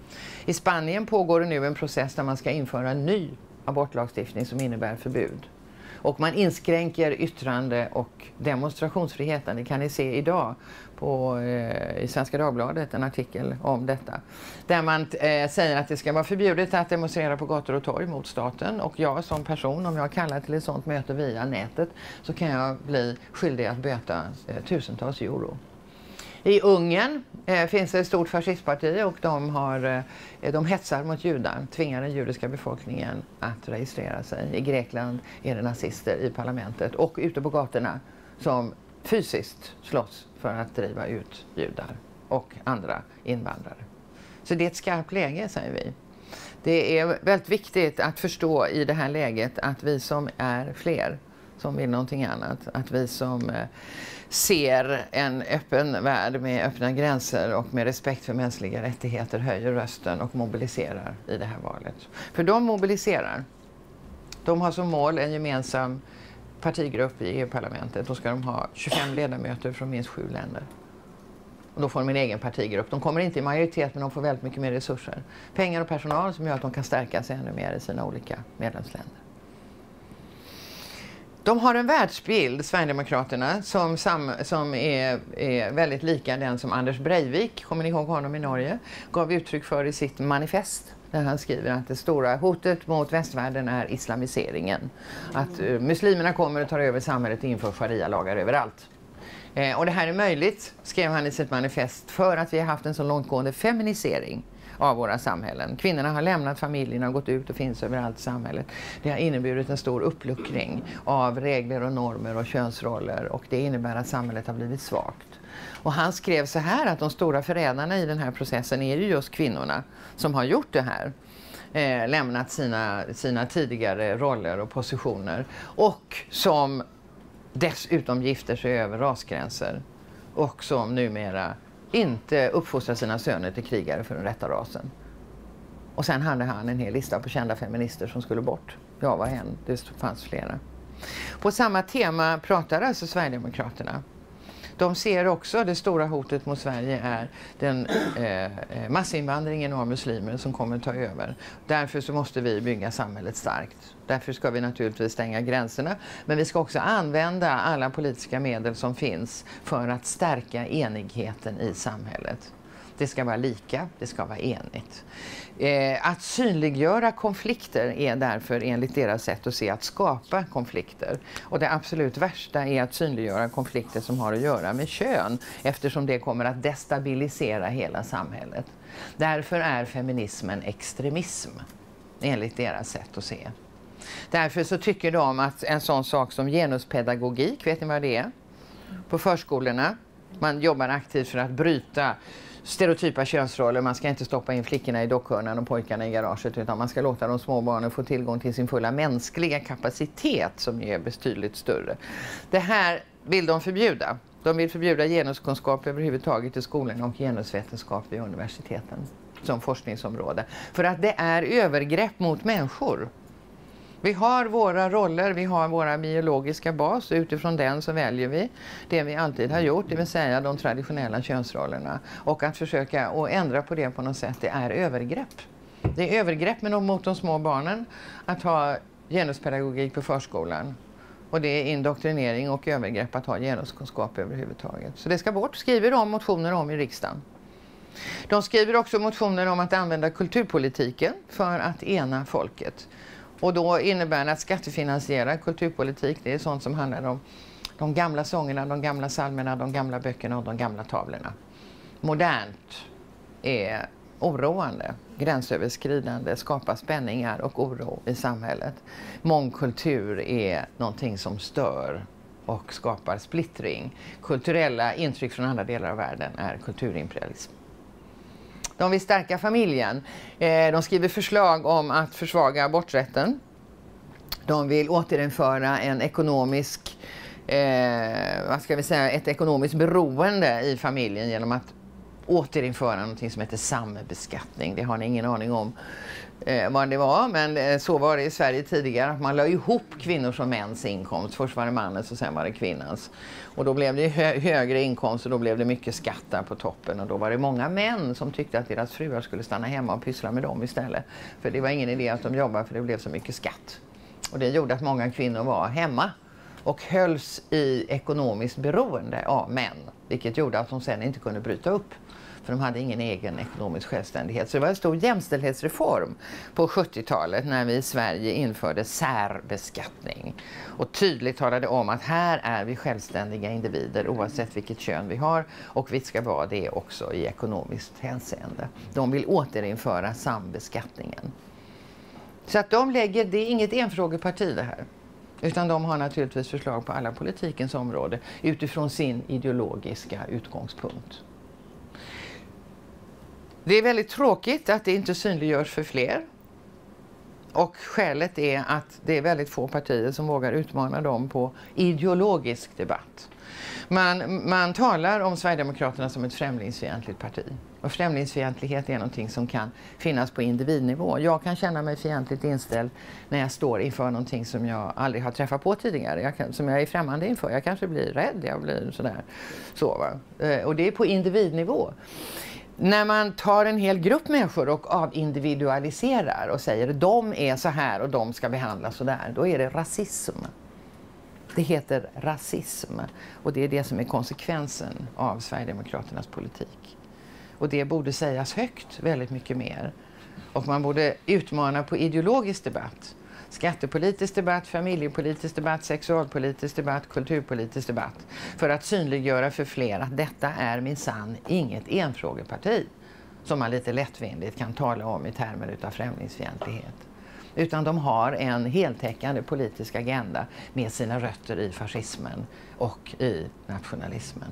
I Spanien pågår det nu en process där man ska införa en ny abortlagstiftning som innebär förbud. Och man inskränker yttrande- och demonstrationsfriheten. Det kan ni se idag på, eh, i Svenska Dagbladet, en artikel om detta. Där man eh, säger att det ska vara förbjudet att demonstrera på gator och torg mot staten. Och jag som person, om jag kallar till ett sådant möte via nätet, så kan jag bli skyldig att böta eh, tusentals euro. I Ungern eh, finns det ett stort fascistparti och de, har, eh, de hetsar mot judar, tvingar den judiska befolkningen att registrera sig. I Grekland är det nazister i parlamentet och ute på gatorna som fysiskt slåss för att driva ut judar och andra invandrare. Så det är ett skarpt läge, säger vi. Det är väldigt viktigt att förstå i det här läget att vi som är fler som vill någonting annat, att vi som eh, ser en öppen värld med öppna gränser och med respekt för mänskliga rättigheter höjer rösten och mobiliserar i det här valet. För de mobiliserar. De har som mål en gemensam partigrupp i E U-parlamentet. Då ska de ha tjugofem ledamöter från minst sju länder. Och då får de en egen partigrupp. De kommer inte i majoritet, men de får väldigt mycket mer resurser. Pengar och personal som gör att de kan stärka sig ännu mer i sina olika medlemsländer. De har en världsbild, Sverigedemokraterna, som, sam, som är, är väldigt lika den som Anders Breivik, kommer ni ihåg honom i Norge, gav uttryck för i sitt manifest. Där han skriver att det stora hotet mot västvärlden är islamiseringen. Att uh, muslimerna kommer och tar över samhället och inför sharia-lagar överallt. Eh, och det här är möjligt, skrev han i sitt manifest, för att vi har haft en så långtgående feminisering av våra samhällen. Kvinnorna har lämnat familjerna och gått ut och finns överallt i samhället. Det har inneburit en stor uppluckring av regler och normer och könsroller, och det innebär att samhället har blivit svagt. Och han skrev så här att de stora förrädarna i den här processen är ju just kvinnorna som har gjort det här. Eh, lämnat sina, sina tidigare roller och positioner och som dessutom gifter sig över rasgränser och som numera inte uppfostrar sina söner till krigare för den rätta rasen. Och sen hade han en hel lista på kända feminister som skulle bort. Jag var en, det fanns flera. På samma tema pratar alltså Sverigedemokraterna. De ser också det stora hotet mot Sverige är den eh, massinvandringen av muslimer som kommer att ta över. Därför så måste vi bygga samhället starkt. Därför ska vi naturligtvis stänga gränserna. Men vi ska också använda alla politiska medel som finns för att stärka enigheten i samhället. Det ska vara lika, det ska vara enigt. Eh, att synliggöra konflikter är därför enligt deras sätt att se att skapa konflikter. Och det absolut värsta är att synliggöra konflikter som har att göra med kön, eftersom det kommer att destabilisera hela samhället. Därför är feminismen extremism, enligt deras sätt att se. Därför så tycker de att en sån sak som genuspedagogik, vet ni vad det är? På förskolorna, man jobbar aktivt för att bryta stereotypa könsroller. Man ska inte stoppa in flickorna i dockhörnan och pojkarna i garaget, utan man ska låta de små barnen få tillgång till sin fulla mänskliga kapacitet som är betydligt större. Det här vill de förbjuda. De vill förbjuda genuskunskap överhuvudtaget i skolorna och genusvetenskap vid universiteten som forskningsområde. För att det är övergrepp mot människor. Vi har våra roller, vi har våra biologiska bas, och utifrån den så väljer vi det vi alltid har gjort, det vill säga de traditionella könsrollerna. Och att försöka att ändra på det på något sätt, det är övergrepp. Det är övergrepp mot de små barnen att ha genuspedagogik på förskolan. Och det är indoktrinering och övergrepp att ha genuskunskap överhuvudtaget. Så det ska bort, skriver de motioner om i riksdagen. De skriver också motioner om att använda kulturpolitiken för att ena folket. Och då innebär det att skattefinansiera kulturpolitik, det är sånt som handlar om de gamla sångerna, de gamla psalmerna, de gamla böckerna och de gamla tavlorna. Modernt är oroande, gränsöverskridande, skapar spänningar och oro i samhället. Mångkultur är någonting som stör och skapar splittring. Kulturella intryck från andra delar av världen är kulturimperialism. De vill stärka familjen. De skriver förslag om att försvaga aborträtten. De vill återinföra en ekonomisk, eh, vad ska vi säga, ett ekonomiskt beroende i familjen genom att återinföra något som heter sambeskattning. Det har ni ingen aning om eh, vad det var, men eh, så var det i Sverige tidigare, att man la ihop kvinnors och mäns inkomst. Först var det mannens och sen var det kvinnans. Och då blev det hö högre inkomst och då blev det mycket skatt där på toppen. Och då var det många män som tyckte att deras fruar skulle stanna hemma och pyssla med dem istället. För det var ingen idé att de jobbade, för det blev så mycket skatt. Och det gjorde att många kvinnor var hemma och hölls i ekonomiskt beroende av män. Vilket gjorde att de sen inte kunde bryta upp. För de hade ingen egen ekonomisk självständighet. Så det var en stor jämställdhetsreform på sjuttiotalet när vi i Sverige införde särbeskattning. Och tydligt talade om att här är vi självständiga individer oavsett vilket kön vi har. Och vi ska vara det också i ekonomiskt hänseende. De vill återinföra sambeskattningen. Så att de lägger, det är inget enfrågeparti det här. Utan de har naturligtvis förslag på alla politikens område utifrån sin ideologiska utgångspunkt. Det är väldigt tråkigt att det inte synliggörs för fler. Och skälet är att det är väldigt få partier som vågar utmana dem på ideologisk debatt. Man, man talar om Sverigedemokraterna som ett främlingsfientligt parti. Och främlingsfientlighet är någonting som kan finnas på individnivå. Jag kan känna mig fientligt inställd när jag står inför någonting som jag aldrig har träffat på tidigare. Jag kan, som jag är främmande inför. Jag kanske blir rädd, jag blir sådär. Så, va? Och det är på individnivå. När man tar en hel grupp människor och avindividualiserar och säger att de är så här och de ska behandlas så där, då är det rasism. Det heter rasism och det är det som är konsekvensen av Sverigedemokraternas politik. Och det borde sägas högt väldigt mycket mer. Och man borde utmana på ideologisk debatt. Skattepolitisk debatt, familjepolitisk debatt, sexualpolitisk debatt, kulturpolitisk debatt. För att synliggöra för fler att detta är minsann inget enfrågeparti som man lite lättvindigt kan tala om i termer utav främlingsfientlighet. Utan de har en heltäckande politisk agenda med sina rötter i fascismen och i nationalismen.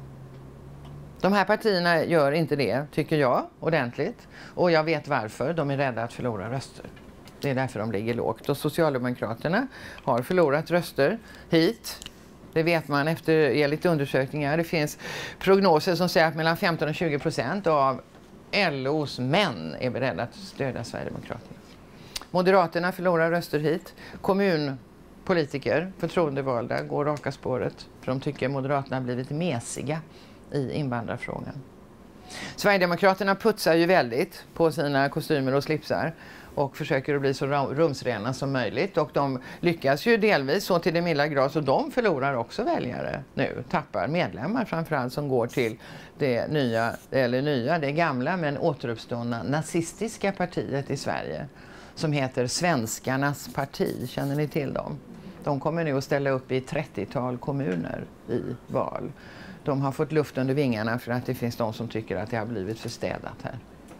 De här partierna gör inte det, tycker jag, ordentligt. Och jag vet varför. De är rädda att förlora röster. Det är därför de ligger lågt. Och Socialdemokraterna har förlorat röster hit. Det vet man efter enligt undersökningar. Det finns prognoser som säger att mellan femton och tjugo procent av L O:s män är beredda att stödja Sverigedemokraterna. Moderaterna förlorar röster hit. Kommunpolitiker, förtroendevalda, går raka spåret. För de tycker Moderaterna har blivit mesiga i invandrarfrågan. Sverigedemokraterna putsar ju väldigt på sina kostymer och slipsar och försöker att bli så rumsrena som möjligt. Och de lyckas ju delvis så till det milda grad, så de förlorar också väljare nu. Tappar medlemmar framförallt som går till det nya, eller nya, det gamla men återuppståndna nazistiska partiet i Sverige. Som heter Svenskarnas parti. Känner ni till dem? De kommer nu att ställa upp i trettiotal kommuner i val. De har fått luft under vingarna för att det finns de som tycker att det har blivit förstädat här.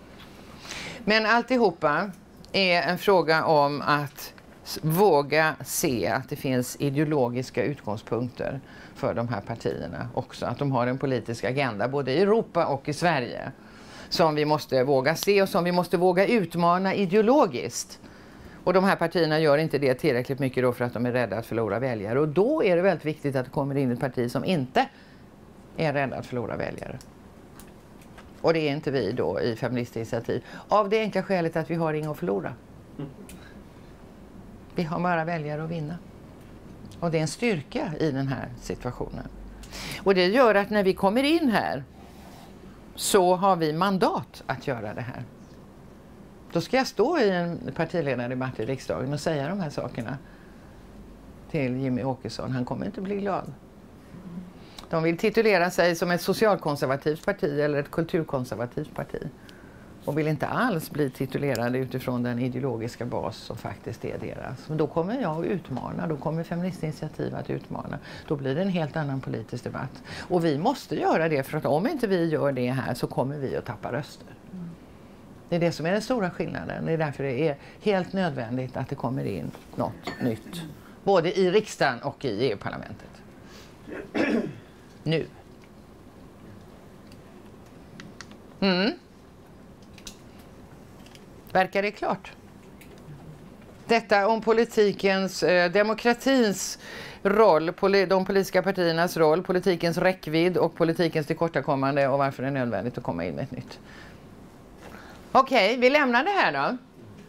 Men alltihopa är en fråga om att våga se att det finns ideologiska utgångspunkter för de här partierna också. Att de har en politisk agenda både i Europa och i Sverige som vi måste våga se och som vi måste våga utmana ideologiskt. Och de här partierna gör inte det tillräckligt mycket då för att de är rädda att förlora väljare. Och då är det väldigt viktigt att det kommer in ett parti som inte är rädda att förlora väljare. Och det är inte vi då i Feministinitiativ. Av det enkla skälet att vi har inget att förlora. Vi har bara väljare att vinna. Och det är en styrka i den här situationen. Och det gör att när vi kommer in här så har vi mandat att göra det här. Då ska jag stå i en partiledardebatt i riksdagen och säga de här sakerna till Jimmy Åkesson. Han kommer inte bli glad. De vill titulera sig som ett socialkonservativt parti eller ett kulturkonservativt parti. Och vill inte alls bli titulerade utifrån den ideologiska bas som faktiskt är deras. Men då kommer jag att utmana, då kommer Feministinitiativ att utmana. Då blir det en helt annan politisk debatt. Och vi måste göra det, för att om inte vi gör det här så kommer vi att tappa röster. Det är det som är den stora skillnaden. Det är därför det är helt nödvändigt att det kommer in något nytt. Både i riksdagen och i E U-parlamentet. Nu. Mm. Verkar det klart? Detta om politikens, eh, demokratins roll, poli- de politiska partiernas roll, politikens räckvidd och politikens tillkortakommande och varför det är nödvändigt att komma in med ett nytt. Okej, okay, vi lämnar det här då.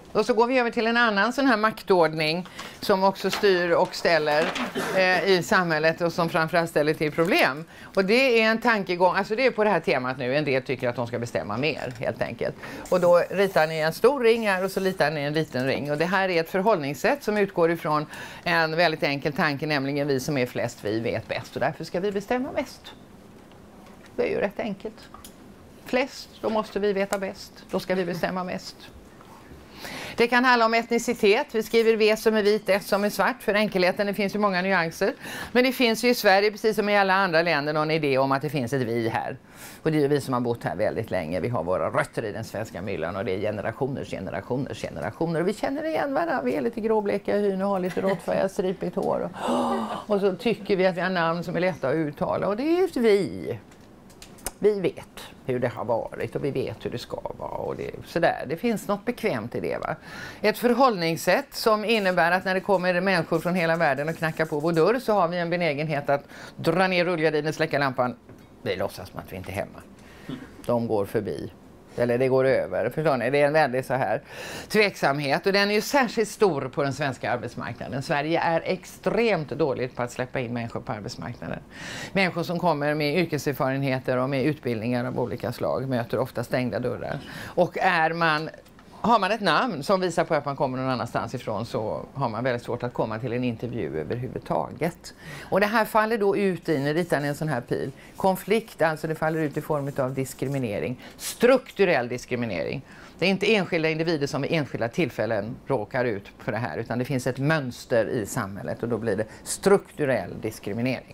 Och så går vi över till en annan sån här maktordning som också styr och ställer eh, i samhället och som framförallt ställer till problem. Och det är en tankegång, alltså det är på det här temat nu, en del tycker att de ska bestämma mer helt enkelt. Och då ritar ni en stor ring här och så ritar ni en liten ring. Och det här är ett förhållningssätt som utgår ifrån en väldigt enkel tanke, nämligen vi som är flest, vi vet bäst och därför ska vi bestämma mest. Det är ju rätt enkelt. Flest, då måste vi veta bäst, då ska vi bestämma mest. Det kan handla om etnicitet. Vi skriver V som är vit, S som är svart för enkelheten. Det finns ju många nyanser. Men det finns ju i Sverige, precis som i alla andra länder, någon idé om att det finns ett vi här. Och det är vi som har bott här väldigt länge. Vi har våra rötter i den svenska myllan och det är generationers, generationers, generationer. Och vi känner igen varandra. Vi är lite gråbleka i hyn och har lite råttfärgat stripigt hår. Och, och så tycker vi att vi har namn som är lätta att uttala. Och det är just vi. Vi vet hur det har varit och vi vet hur det ska vara och det, sådär. Det finns något bekvämt i det, va? Ett förhållningssätt som innebär att när det kommer människor från hela världen och knackar på vår dörr så har vi en benägenhet att dra ner rullgardinen, släcka lampan. Vi låtsas som att vi inte är hemma. De går förbi. Eller det går över, förstår ni? Det är en väldigt så här tveksamhet och den är ju särskilt stor på den svenska arbetsmarknaden. Sverige är extremt dåligt på att släppa in människor på arbetsmarknaden. Människor som kommer med yrkeserfarenheter och med utbildningar av olika slag möter ofta stängda dörrar. Och är man, har man ett namn som visar på att man kommer någon annanstans ifrån så har man väldigt svårt att komma till en intervju överhuvudtaget. Och det här faller då ut i, när ritar en sån här pil, konflikt, alltså det faller ut i form av diskriminering, strukturell diskriminering. Det är inte enskilda individer som vid enskilda tillfällen råkar ut för det här utan det finns ett mönster i samhället och då blir det strukturell diskriminering.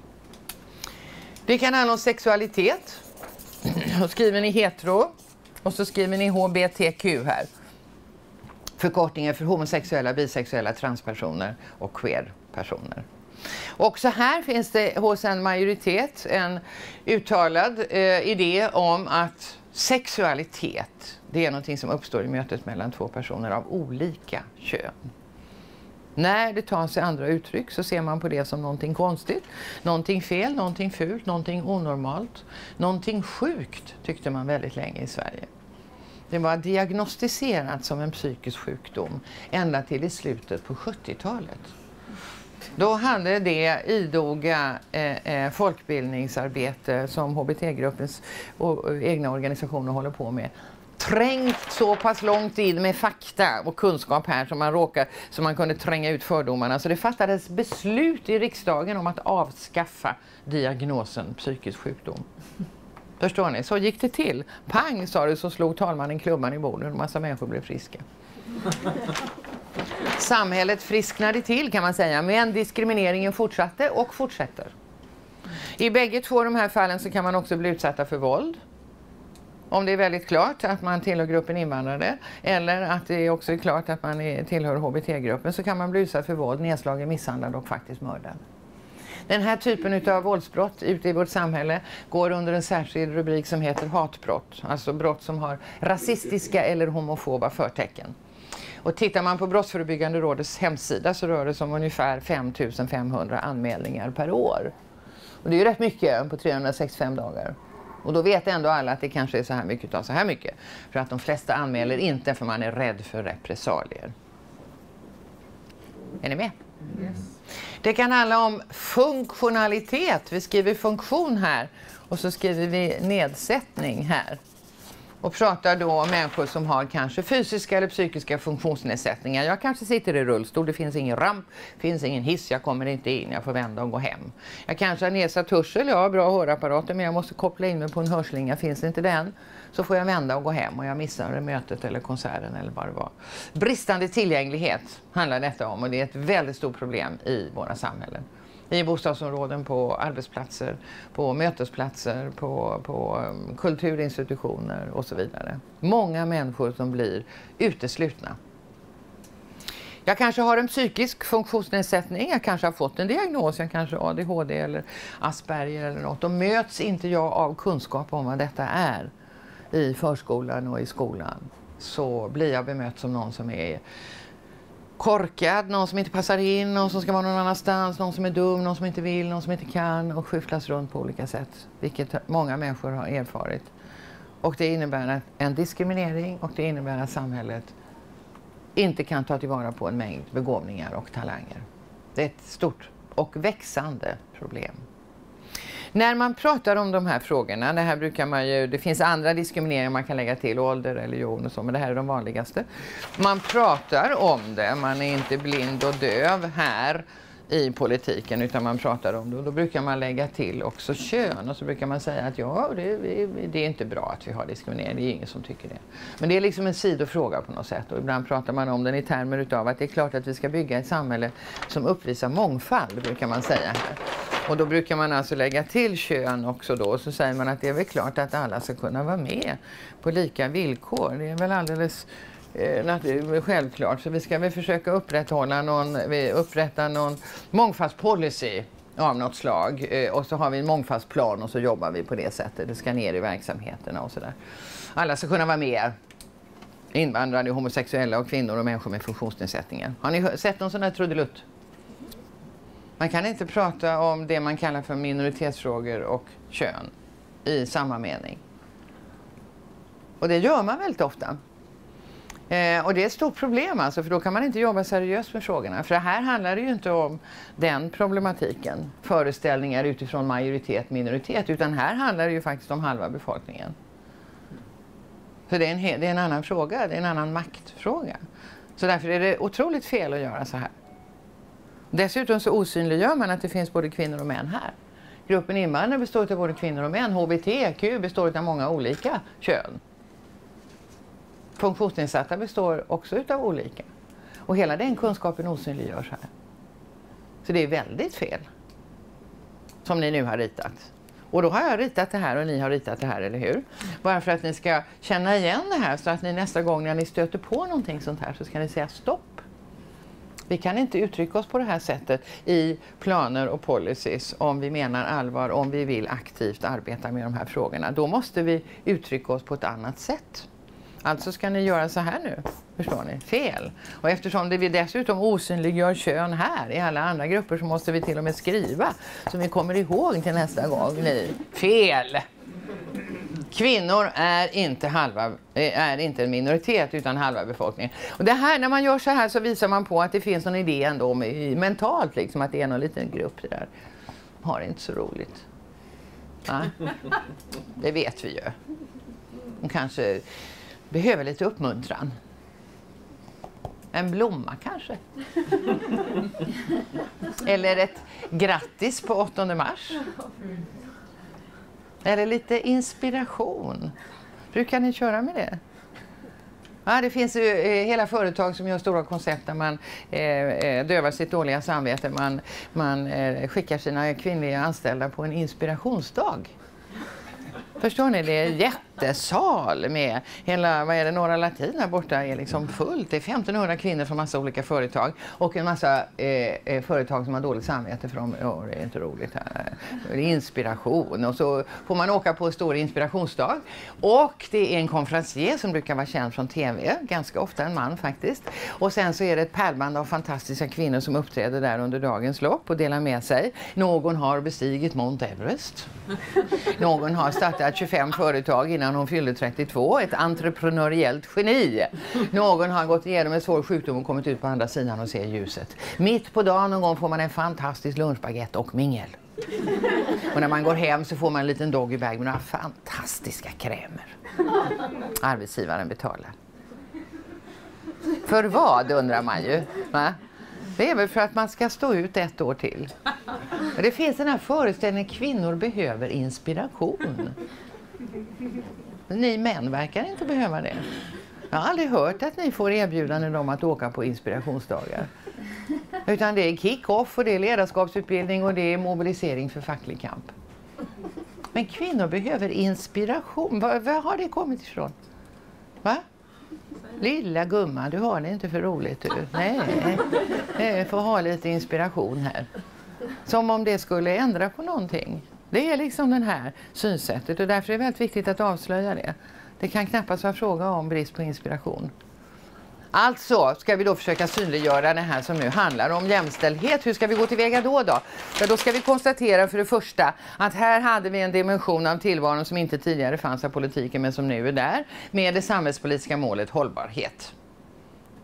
Det kan handla om sexualitet. Då skriver ni hetero. Och så skriver ni H B T Q här. Förkortningen för homosexuella, bisexuella, transpersoner och queer-personer. Också här finns det hos en majoritet en uttalad eh, idé om att sexualitet, det är någonting som uppstår i mötet mellan två personer av olika kön. När det tar sig andra uttryck så ser man på det som någonting konstigt, någonting fel, någonting fult, någonting onormalt, någonting sjukt tyckte man väldigt länge i Sverige. Det var diagnostiserat som en psykisk sjukdom ända till i slutet på sjuttiotalet. Då hade det idoga eh, eh, folkbildningsarbete som H B T-gruppens och, och egna organisationer håller på med trängt så pass långt in med fakta och kunskap här som man råkar, så man kunde tränga ut fördomarna. Så det fattades beslut i riksdagen om att avskaffa diagnosen psykisk sjukdom. Förstår ni? Så gick det till. Pang, sa det, så slog talmannen klubban i bordet och en massa människor blev friska. Samhället frisknade till kan man säga, men diskrimineringen fortsatte och fortsätter. I bägge två de här fallen så kan man också bli utsatta för våld. Om det är väldigt klart att man tillhör gruppen invandrare eller att det också är klart att man är, tillhör H B T-gruppen så kan man bli utsatt för våld, nedslagen, misshandlad och faktiskt mördad. Den här typen av våldsbrott ute i vårt samhälle går under en särskild rubrik som heter hatbrott. Alltså brott som har rasistiska eller homofoba förtecken. Och tittar man på Brottsförebyggande rådets hemsida så rör det sig om ungefär fem tusen femhundra anmälningar per år. Och det är ju rätt mycket på trehundrasextiofem dagar. Och då vet ändå alla att det kanske är så här mycket av så här mycket. För att de flesta anmäler inte för man är rädd för repressalier. Är ni med? Yes. Det kan handla om funktionalitet. Vi skriver funktion här och så skriver vi nedsättning här. Och pratar då om människor som har kanske fysiska eller psykiska funktionsnedsättningar. Jag kanske sitter i rullstol, det finns ingen ramp, finns ingen hiss, jag kommer inte in, jag får vända och gå hem. Jag kanske har nedsatt hörsel, jag har bra hörapparater men jag måste koppla in mig på en hörslinga, finns inte den så får jag vända och gå hem och jag missar mötet eller konserten eller vad det var. Bristande tillgänglighet handlar detta om och det är ett väldigt stort problem i våra samhällen. I bostadsområden, på arbetsplatser, på mötesplatser, på, på um, kulturinstitutioner och så vidare. Många människor som blir uteslutna. Jag kanske har en psykisk funktionsnedsättning, jag kanske har fått en diagnos, jag kanske har A D H D eller Asperger eller något. Då möts inte jag av kunskap om vad detta är i förskolan och i skolan. Så blir jag bemött som någon som är korkad, någon som inte passar in, någon som ska vara någon annanstans, någon som är dum, någon som inte vill, någon som inte kan och skyfflas runt på olika sätt. Vilket många människor har erfarit. Och det innebär en diskriminering och det innebär att samhället inte kan ta tillvara på en mängd begåvningar och talanger. Det är ett stort och växande problem. När man pratar om de här frågorna, det här brukar man ju, det finns andra diskrimineringar man kan lägga till, ålder, religion och så, men det här är de vanligaste. Man pratar om det, man är inte blind och döv här i politiken, utan man pratar om det, och då brukar man lägga till också kön, och så brukar man säga att ja, det, det är inte bra att vi har diskriminering, det är ingen som tycker det. Men det är liksom en sidofråga på något sätt, och ibland pratar man om den i termer utav att det är klart att vi ska bygga ett samhälle som uppvisar mångfald, brukar man säga här. Och då brukar man alltså lägga till kön också då, och så säger man att det är väl klart att alla ska kunna vara med på lika villkor. Det är väl alldeles eh, självklart. Så vi ska väl försöka upprätthålla någon, upprätta någon mångfaldspolicy av något slag. Eh, och så har vi en mångfaldsplan och så jobbar vi på det sättet. Det ska ner i verksamheterna och sådär. Alla ska kunna vara med. Invandrare, homosexuella och kvinnor och människor med funktionsnedsättningar. Har ni sett någon sån här trudelutt? Man kan inte prata om det man kallar för minoritetsfrågor och kön i samma mening. Och det gör man väldigt ofta. Eh, och det är ett stort problem alltså, för då kan man inte jobba seriöst med frågorna. För här handlar det ju inte om den problematiken, föreställningar utifrån majoritet, minoritet, utan här handlar det ju faktiskt om halva befolkningen. Så det är en, det är en annan fråga, det är en annan maktfråga. Så därför är det otroligt fel att göra så här. Dessutom så osynliggör man att det finns både kvinnor och män här. Gruppen invandrare består av både kvinnor och män. H B T Q består av många olika kön. Funktionsnedsatta består också av olika. Och hela den kunskapen osynliggörs här. Så det är väldigt fel. Som ni nu har ritat. Och då har jag ritat det här och ni har ritat det här, eller hur? Bara för att ni ska känna igen det här, så att ni nästa gång när ni stöter på någonting sånt här så ska ni säga stopp. Vi kan inte uttrycka oss på det här sättet i planer och policies om vi menar allvar, om vi vill aktivt arbeta med de här frågorna. Då måste vi uttrycka oss på ett annat sätt. Alltså ska ni göra så här nu, förstår ni? Fel. Och eftersom det vi dessutom osynliggör kön här i alla andra grupper, så måste vi till och med skriva så vi kommer ihåg till nästa gång. Ni. Fel! Kvinnor är inte, halva, är inte en minoritet utan halva befolkningen. Och det här, när man gör så här så visar man på att det finns någon idé ändå med, mentalt, liksom, att det är någon liten grupp det där. Har inte så roligt. Ja? Det vet vi ju. De kanske behöver lite uppmuntran. En blomma kanske. Eller ett grattis på åttonde mars. Eller lite inspiration. Brukar ni köra med det? Ja, det finns ju eh, hela företag som gör stora koncept där man eh, dövar sitt dåliga samvete. Man, man eh, skickar sina kvinnliga anställda på en inspirationsdag. Förstår ni? Det är jättesal med hela, vad är det, Norra Latin här borta är liksom fullt. Det är femtonhundra kvinnor från massa olika företag och en massa eh, företag som har dåligt samvete för dem. Ja, det är inte roligt här. Det är inspiration och så får man åka på en stor inspirationsdag. Och det är en konferencier som brukar vara känd från tv, ganska ofta en man faktiskt. Och sen så är det ett pärlband av fantastiska kvinnor som uppträder där under dagens lopp och delar med sig. Någon har bestigit Mount Everest. Någon har startat tjugofem företag innan hon fyllde trettiotvå. Ett entreprenöriellt geni. Någon har gått igenom en svår sjukdom och kommit ut på andra sidan och ser ljuset. Mitt på dagen någon gång får man en fantastisk lunchbaguette och mingel. Och när man går hem så får man en liten doggybag med några fantastiska krämer. Arbetsgivaren betalar. För vad, undrar man ju. Va? Det är väl för att man ska stå ut ett år till. Det finns den här föreställningen att kvinnor behöver inspiration. Ni män verkar inte behöva det. Jag har aldrig hört att ni får erbjudanden om att åka på inspirationsdagar. Utan det är kick-off och det är ledarskapsutbildning och det är mobilisering för facklig kamp. Men kvinnor behöver inspiration. Var, var har det kommit ifrån? Va? Lilla gumman, du har det inte för roligt du. Nej, jag får ha lite inspiration här. Som om det skulle ändra på någonting. Det är liksom den här synsättet och därför är det väldigt viktigt att avslöja det. Det kan knappast vara fråga om brist på inspiration. Alltså ska vi då försöka synliggöra det här som nu handlar om jämställdhet. Hur ska vi gå tillväga då då? Ja, då ska vi konstatera för det första att här hade vi en dimension av tillvaron som inte tidigare fanns av politiken men som nu är där. Med det samhällspolitiska målet hållbarhet.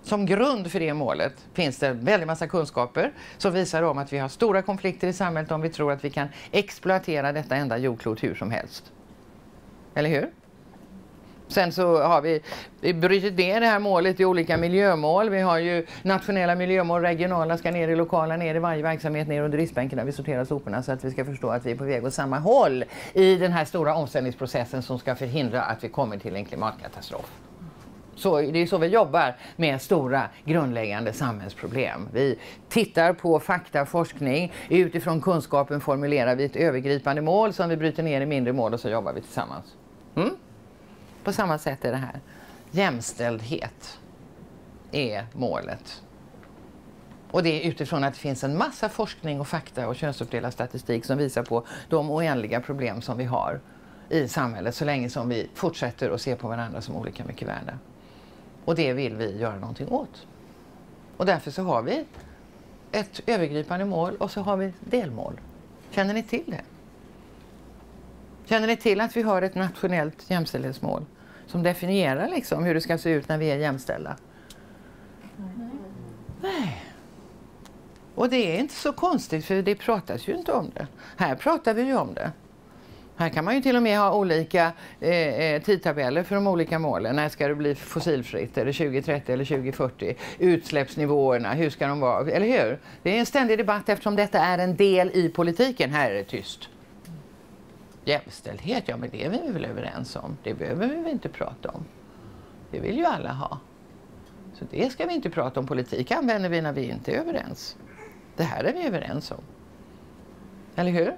Som grund för det målet finns det en väldig massa kunskaper som visar om att vi har stora konflikter i samhället om vi tror att vi kan exploatera detta enda jordklot hur som helst. Eller hur? Sen så har vi, vi brutit ner det här målet i olika miljömål. Vi har ju nationella miljömål, regionala ska ner i lokala, ner i varje verksamhet, ner under diskbänken där vi sorterar soporna så att vi ska förstå att vi är på väg åt samma håll i den här stora omställningsprocessen som ska förhindra att vi kommer till en klimatkatastrof. Så det är så vi jobbar med stora grundläggande samhällsproblem. Vi tittar på fakta, forskning, utifrån kunskapen formulerar vi ett övergripande mål som vi bryter ner i mindre mål och så jobbar vi tillsammans. Mm? På samma sätt är det här. Jämställdhet är målet. Och det är utifrån att det finns en massa forskning och fakta och könsuppdelad statistik som visar på de oändliga problem som vi har i samhället så länge som vi fortsätter att se på varandra som olika mycket värda. Och det vill vi göra någonting åt. Och därför så har vi ett övergripande mål och så har vi delmål. Känner ni till det? Känner ni till att vi har ett nationellt jämställdhetsmål som definierar liksom hur det ska se ut när vi är jämställda? Nej. Nej. Och det är inte så konstigt för det pratas ju inte om det. Här pratar vi ju om det. Här kan man ju till och med ha olika eh, tidtabeller för de olika målen. När ska det bli fossilfritt? Är det tjugo trettio eller tjugo fyrtio? Utsläppsnivåerna, hur ska de vara? Eller hur? Det är en ständig debatt eftersom detta är en del i politiken. Här är det tyst. Jämställdhet, ja men det är vi väl överens om. Det behöver vi väl inte prata om. Det vill ju alla ha. Så det ska vi inte prata om. Politik använder vi när vi inte är överens. Det här är vi överens om. Eller hur?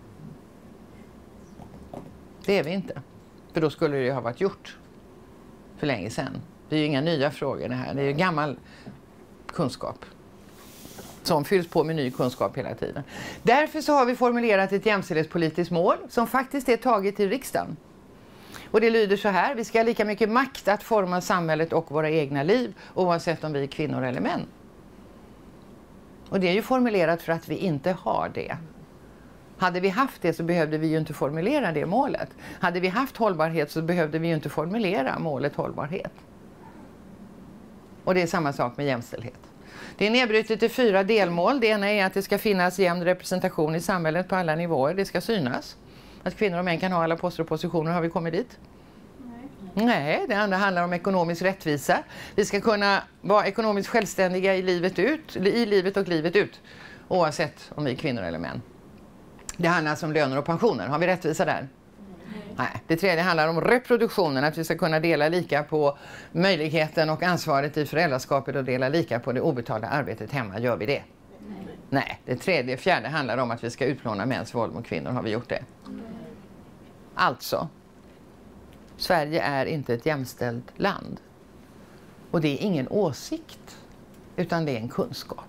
Det är vi inte. För då skulle det ju ha varit gjort för länge sedan. Det är ju inga nya frågor det här. Det är ju gammal kunskap som fylls på med ny kunskap hela tiden. Därför så har vi formulerat ett jämställdhetspolitiskt mål som faktiskt är taget i riksdagen. Och det lyder så här: vi ska ha lika mycket makt att forma samhället och våra egna liv oavsett om vi är kvinnor eller män. Och det är ju formulerat för att vi inte har det. Hade vi haft det så behövde vi ju inte formulera det målet. Hade vi haft hållbarhet så behövde vi ju inte formulera målet hållbarhet. Och det är samma sak med jämställdhet. Det är nedbrutet i fyra delmål. Det ena är att det ska finnas jämn representation i samhället på alla nivåer. Det ska synas. Att kvinnor och män kan ha alla poster och positioner. Har vi kommit dit? Nej. Nej, det andra handlar om ekonomisk rättvisa. Vi ska kunna vara ekonomiskt självständiga i livet, ut, i livet och livet ut. Oavsett om vi är kvinnor eller män. Det handlar alltså om löner och pensioner. Har vi rättvisa där? Nej. Det tredje handlar om reproduktionen, att vi ska kunna dela lika på möjligheten och ansvaret i föräldraskapet och dela lika på det obetalda arbetet hemma. Gör vi det? Nej. Nej. Det tredje, fjärde handlar om att vi ska utplåna mäns våld mot kvinnor. Har vi gjort det? Nej. Alltså, Sverige är inte ett jämställt land. Och det är ingen åsikt, utan det är en kunskap.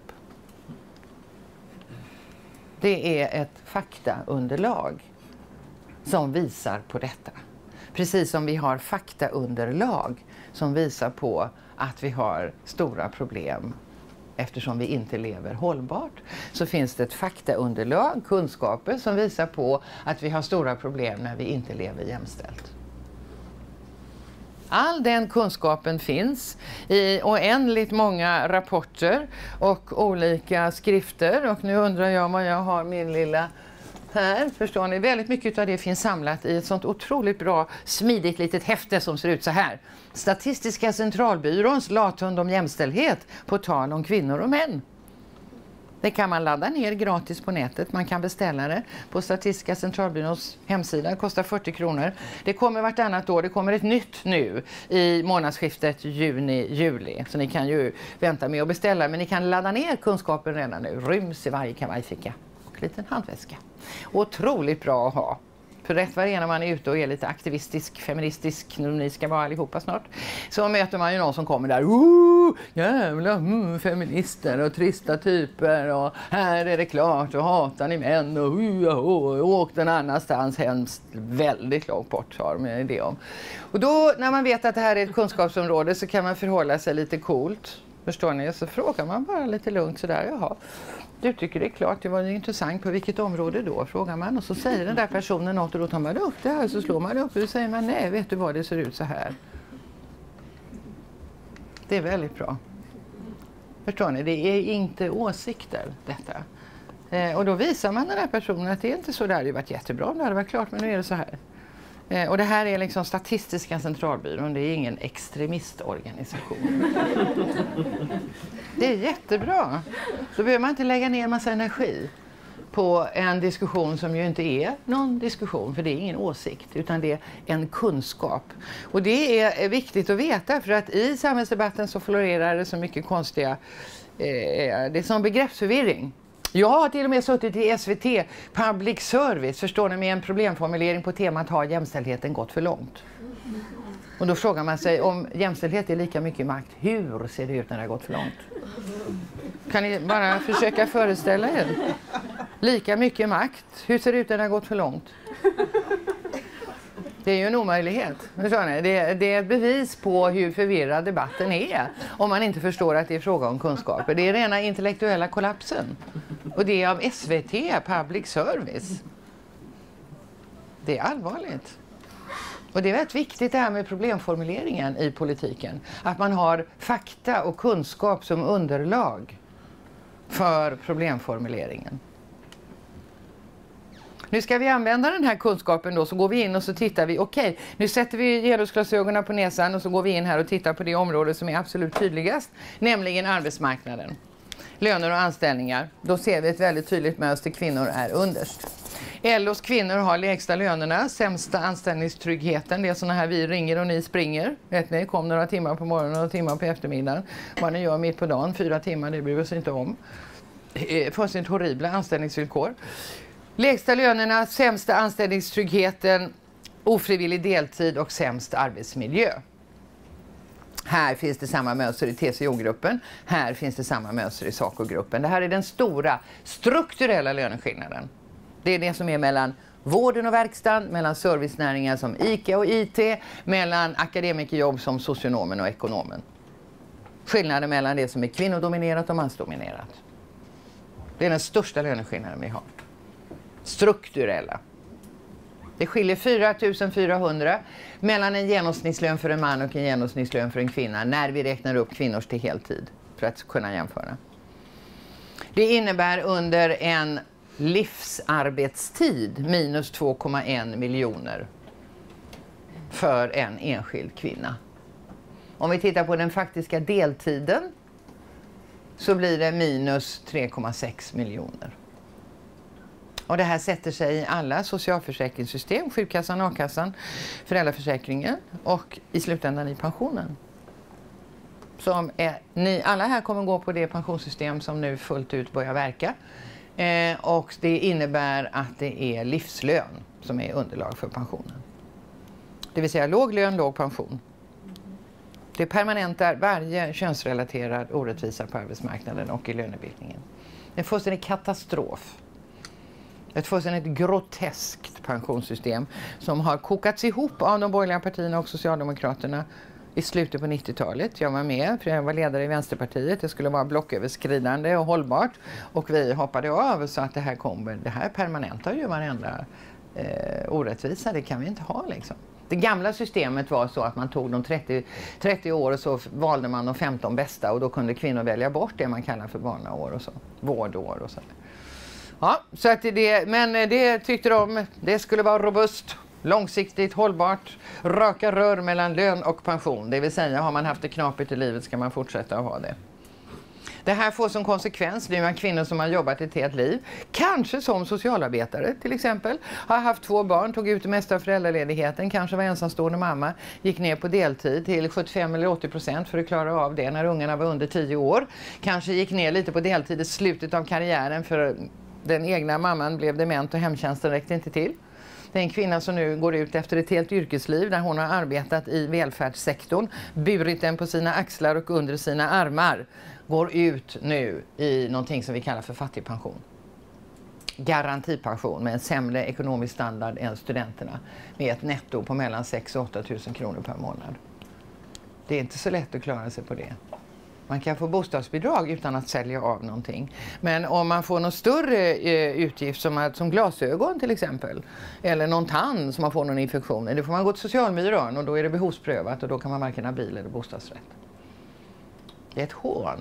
Det är ett faktaunderlag som visar på detta. Precis som vi har faktaunderlag som visar på att vi har stora problem eftersom vi inte lever hållbart. Så finns det ett faktaunderlag, kunskaper som visar på att vi har stora problem när vi inte lever jämställt. All den kunskapen finns i oändligt många rapporter och olika skrifter. Och nu undrar jag vad jag har min lilla här. Förstår ni? Väldigt mycket av det finns samlat i ett sånt otroligt bra, smidigt litet häfte som ser ut så här. Statistiska centralbyråns lathund om jämställdhet på tal om kvinnor och män. Det kan man ladda ner gratis på nätet. Man kan beställa det på Statistiska centralbyråns hemsida. Det kostar fyrtio kronor. Det kommer vartannat år. Det kommer ett nytt nu i månadsskiftet juni-juli. Så ni kan ju vänta med att beställa. Men ni kan ladda ner kunskapen redan nu. Ryms i varje kavajficka och en liten handväska. Otroligt bra att ha. För rätt vad det är när man är ute och är lite aktivistisk, feministisk, nu ni ska vara allihopa snart, så möter man ju någon som kommer där, oh, jävla mm, feminister och trista typer och här är det klart och hatar ni män och uh, oh, åk den annanstans hemskt väldigt långt bort har de en idé om. Och då när man vet att det här är ett kunskapsområde så kan man förhålla sig lite coolt, förstår ni? Så frågar man bara lite lugnt sådär, jaha. Du tycker det är klart, det var intressant, på vilket område då, frågar man. Och så säger den där personen något och då tar man upp det här, så slår man upp och så säger man, nej, vet du vad, det ser ut så här. Det är väldigt bra. Förstår ni? Det är inte åsikter detta. Eh, och då visar man den här personen att det är inte så, det hade varit jättebra om det hade varit klart, men nu är det så här. Eh, och det här är liksom Statistiska centralbyrån, det är ingen extremistorganisation. Det är jättebra. Då behöver man inte lägga ner en massa energi på en diskussion som ju inte är någon diskussion, för det är ingen åsikt, utan det är en kunskap. Och det är viktigt att veta, för att i samhällsdebatten så florerar det så mycket konstiga, eh, det är som begreppsförvirring. Jag har till och med suttit i S V T, public service, förstår ni, med en problemformulering på temat har jämställdheten gått för långt? Och då frågar man sig, om jämställdhet är lika mycket makt, hur ser det ut när det har gått för långt? Kan ni bara försöka föreställa er? Lika mycket makt, hur ser det ut när det har gått för långt? Det är ju en omöjlighet. Det, det är ett bevis på hur förvirrad debatten är om man inte förstår att det är fråga om kunskaper. Det är rena intellektuella kollapsen. Och det är av S V T, public service. Det är allvarligt. Och det är väldigt viktigt det här med problemformuleringen i politiken. Att man har fakta och kunskap som underlag för problemformuleringen. Nu ska vi använda den här kunskapen då, så går vi in och så tittar vi, okej, okay, nu sätter vi genusglasögonen på näsan och så går vi in här och tittar på det område som är absolut tydligast, nämligen arbetsmarknaden. Löner och anställningar, då ser vi ett väldigt tydligt mönster, kvinnor är underst. L O:s kvinnor har lägsta lönerna, sämsta anställningstryggheten, det är såna här vi ringer och ni springer. Vet ni, kom några timmar på morgonen och några timmar på eftermiddagen. Vad ni gör mitt på dagen, fyra timmar, det bryr vi oss inte om. Fullständigt horribla anställningsvillkor. Lägsta lönerna, sämsta anställningstryggheten, ofrivillig deltid och sämst arbetsmiljö. Här finns det samma mönster i T C O-gruppen, här finns det samma mönster i SACO-gruppen. Det här är den stora strukturella löneskillnaden. Det är det som är mellan vården och verkstaden, mellan servicenäringar som ICA och I T, mellan akademikerjobb som socionomen och ekonomen. Skillnaden mellan det som är kvinnodominerat och mansdominerat. Det är den största löneskillnaden vi har. Strukturella. Det skiljer fyra tusen fyrahundra mellan en genomsnittslön för en man och en genomsnittslön för en kvinna när vi räknar upp kvinnors till heltid för att kunna jämföra. Det innebär under en livsarbetstid minus två komma en miljoner för en enskild kvinna. Om vi tittar på den faktiska deltiden så blir det minus tre komma sex miljoner. Och det här sätter sig i alla socialförsäkringssystem, sjukkassan, a-kassan, föräldraförsäkringen och i slutändan i pensionen. Som är, ni alla här kommer gå på det pensionssystem som nu fullt ut börjar verka. Eh, och det innebär att det är livslön som är underlag för pensionen. Det vill säga låg lön, låg pension. Det permanentar varje könsrelaterad orättvisa på arbetsmarknaden och i lönebildningen. Det är fullständigt katastrof. Ett fullständigt groteskt pensionssystem som har kokats ihop av de borgerliga partierna och Socialdemokraterna i slutet på nittiotalet. Jag var med, för jag var ledare i Vänsterpartiet. Det skulle vara blocköverskridande och hållbart. Och vi hoppade av så att det här kommer, det här permanentar ju varenda eh, orättvisa. Det kan vi inte ha liksom. Det gamla systemet var så att man tog de trettio, trettio år och så valde man de femton bästa. Och då kunde kvinnor välja bort det man kallar för barnaår och så. Vårdår och så. Ja, så att det, men det tyckte de, det skulle vara robust, långsiktigt, hållbart, raka rör mellan lön och pension. Det vill säga, har man haft det knapigt i livet ska man fortsätta att ha det. Det här får som konsekvens nu att kvinnor som har jobbat ett helt liv, kanske som socialarbetare till exempel, har haft två barn, tog ut det mesta av föräldraledigheten, kanske var ensamstående mamma, gick ner på deltid till sjuttiofem eller åttio procent för att klara av det när ungarna var under tio år. Kanske gick ner lite på deltid i slutet av karriären för den egna mamman blev dement och hemtjänsten räckte inte till. Det är en kvinna som nu går ut efter ett helt yrkesliv där hon har arbetat i välfärdssektorn, burit den på sina axlar och under sina armar, går ut nu i någonting som vi kallar för fattigpension. Garantipension med en sämre ekonomisk standard än studenterna med ett netto på mellan sex och åtta tusen kronor per månad. Det är inte så lätt att klara sig på det. Man kan få bostadsbidrag utan att sälja av någonting. Men om man får någon större eh, utgift som, att, som glasögon till exempel. Eller någon tand som man får någon infektion. Då får man gå till socialbyrån och då är det behovsprövat. Och då kan man varken ha bil eller bostadsrätt. Det är ett hån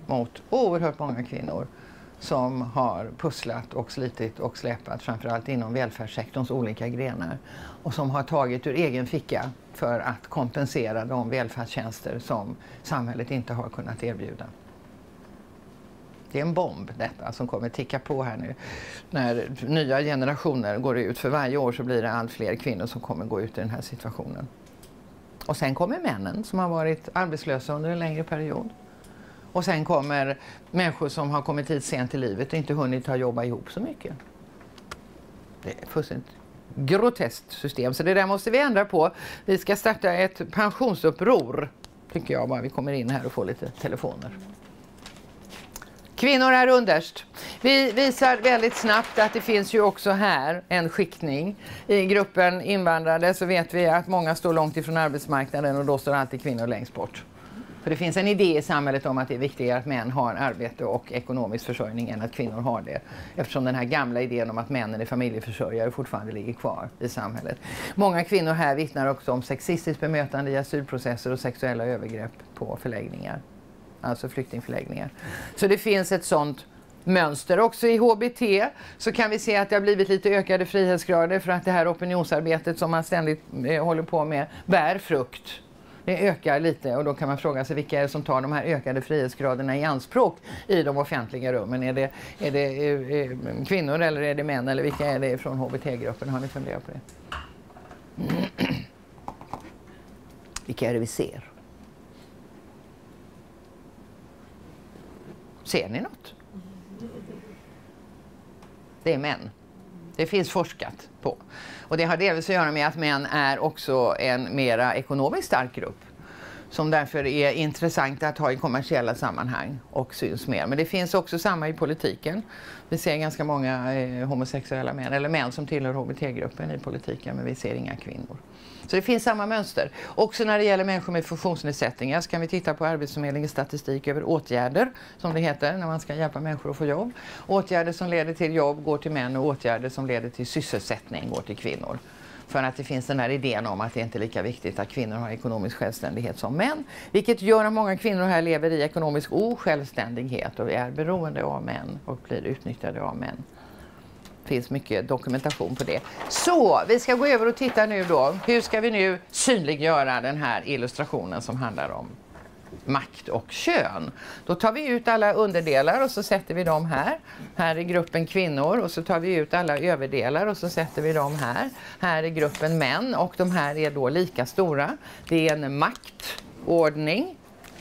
mot oerhört många kvinnor som har pusslat och slitit och släpat, framförallt inom välfärdssektorns olika grenar, och som har tagit ur egen ficka för att kompensera de välfärdstjänster som samhället inte har kunnat erbjuda. Det är en bomb detta som kommer ticka på här nu. När nya generationer går ut, för varje år så blir det allt fler kvinnor som kommer gå ut i den här situationen. Och sen kommer männen som har varit arbetslösa under en längre period. Och sen kommer människor som har kommit hit sent i livet och inte hunnit ha jobba ihop så mycket. Det är fullständigt groteskt system, så det där måste vi ändra på. Vi ska starta ett pensionsuppror, tycker jag, bara vi kommer in här och får lite telefoner. Kvinnor är underst. Vi visar väldigt snabbt att det finns ju också här en skiktning. I gruppen invandrare så vet vi att många står långt ifrån arbetsmarknaden, och då står alltid kvinnor längst bort. För det finns en idé i samhället om att det är viktigare att män har arbete och ekonomisk försörjning än att kvinnor har det. Eftersom den här gamla idén om att männen är familjeförsörjare fortfarande ligger kvar i samhället. Många kvinnor här vittnar också om sexistiskt bemötande i asylprocesser och sexuella övergrepp på förläggningar. Alltså flyktingförläggningar. Så det finns ett sånt mönster. Också i H B T så kan vi se att det har blivit lite ökade frihetsgrader, för att det här opinionsarbetet som man ständigt eh, håller på med bär frukt. Det ökar lite, och då kan man fråga sig vilka är det som tar de här ökade frihetsgraderna i anspråk i de offentliga rummen. Är det, är det är, är kvinnor eller är det män, eller vilka är det från H B T-gruppen? Har ni funderat på det? Vilka är det vi ser? Ser ni något? Det är män. Det finns forskat på. Och det har delvis att göra med att män är också en mera ekonomiskt stark grupp, som därför är intressant att ha i kommersiella sammanhang och syns mer. Men det finns också samma i politiken. Vi ser ganska många eh, homosexuella män, eller män som tillhör H B T-gruppen i politiken, men vi ser inga kvinnor. Så det finns samma mönster. Också när det gäller människor med funktionsnedsättningar så kan vi titta på Arbetsförmedlingens statistik över åtgärder, som det heter, när man ska hjälpa människor att få jobb. Åtgärder som leder till jobb går till män, och åtgärder som leder till sysselsättning går till kvinnor. För att det finns den här idén om att det inte är lika viktigt att kvinnor har ekonomisk självständighet som män. Vilket gör att många kvinnor här lever i ekonomisk osjälvständighet och är beroende av män och blir utnyttjade av män. Det finns mycket dokumentation på det. Så, vi ska gå över och titta nu då. Hur ska vi nu synliggöra den här illustrationen som handlar om makt och kön? Då tar vi ut alla underdelar och så sätter vi dem här. Här är gruppen kvinnor, och så tar vi ut alla överdelar och så sätter vi dem här. Här är gruppen män, och de här är då lika stora. Det är en maktordning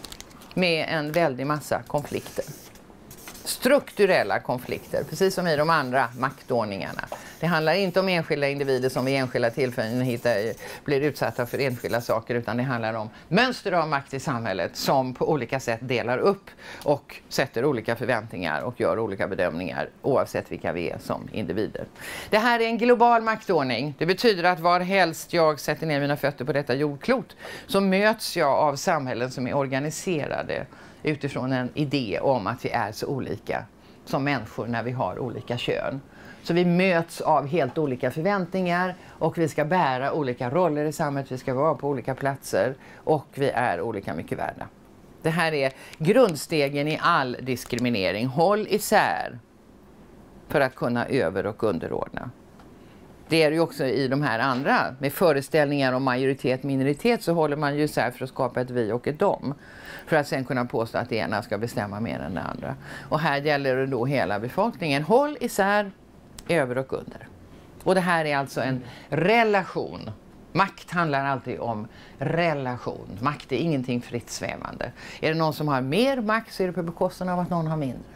med en väldig massa konflikter. Strukturella konflikter, precis som i de andra maktordningarna. Det handlar inte om enskilda individer som vid enskilda tillfällen hittar, blir utsatta för enskilda saker, utan det handlar om mönster av makt i samhället som på olika sätt delar upp och sätter olika förväntningar och gör olika bedömningar oavsett vilka vi är som individer. Det här är en global maktordning. Det betyder att var helst jag sätter ner mina fötter på detta jordklot så möts jag av samhällen som är organiserade utifrån en idé om att vi är så olika som människor när vi har olika kön. Så vi möts av helt olika förväntningar, och vi ska bära olika roller i samhället, vi ska vara på olika platser, och vi är olika mycket värda. Det här är grundstegen i all diskriminering. Håll isär för att kunna över- och underordna. Det är ju också i de här andra, med föreställningar om majoritet, minoritet, så håller man ju isär för att skapa ett vi och ett dom. För att sen kunna påstå att det ena ska bestämma mer än det andra. Och här gäller det då hela befolkningen. Håll isär, över och under. Och det här är alltså en relation. Makt handlar alltid om relation. Makt är ingenting fritt svävande. Är det någon som har mer makt så är det på bekostnad av att någon har mindre.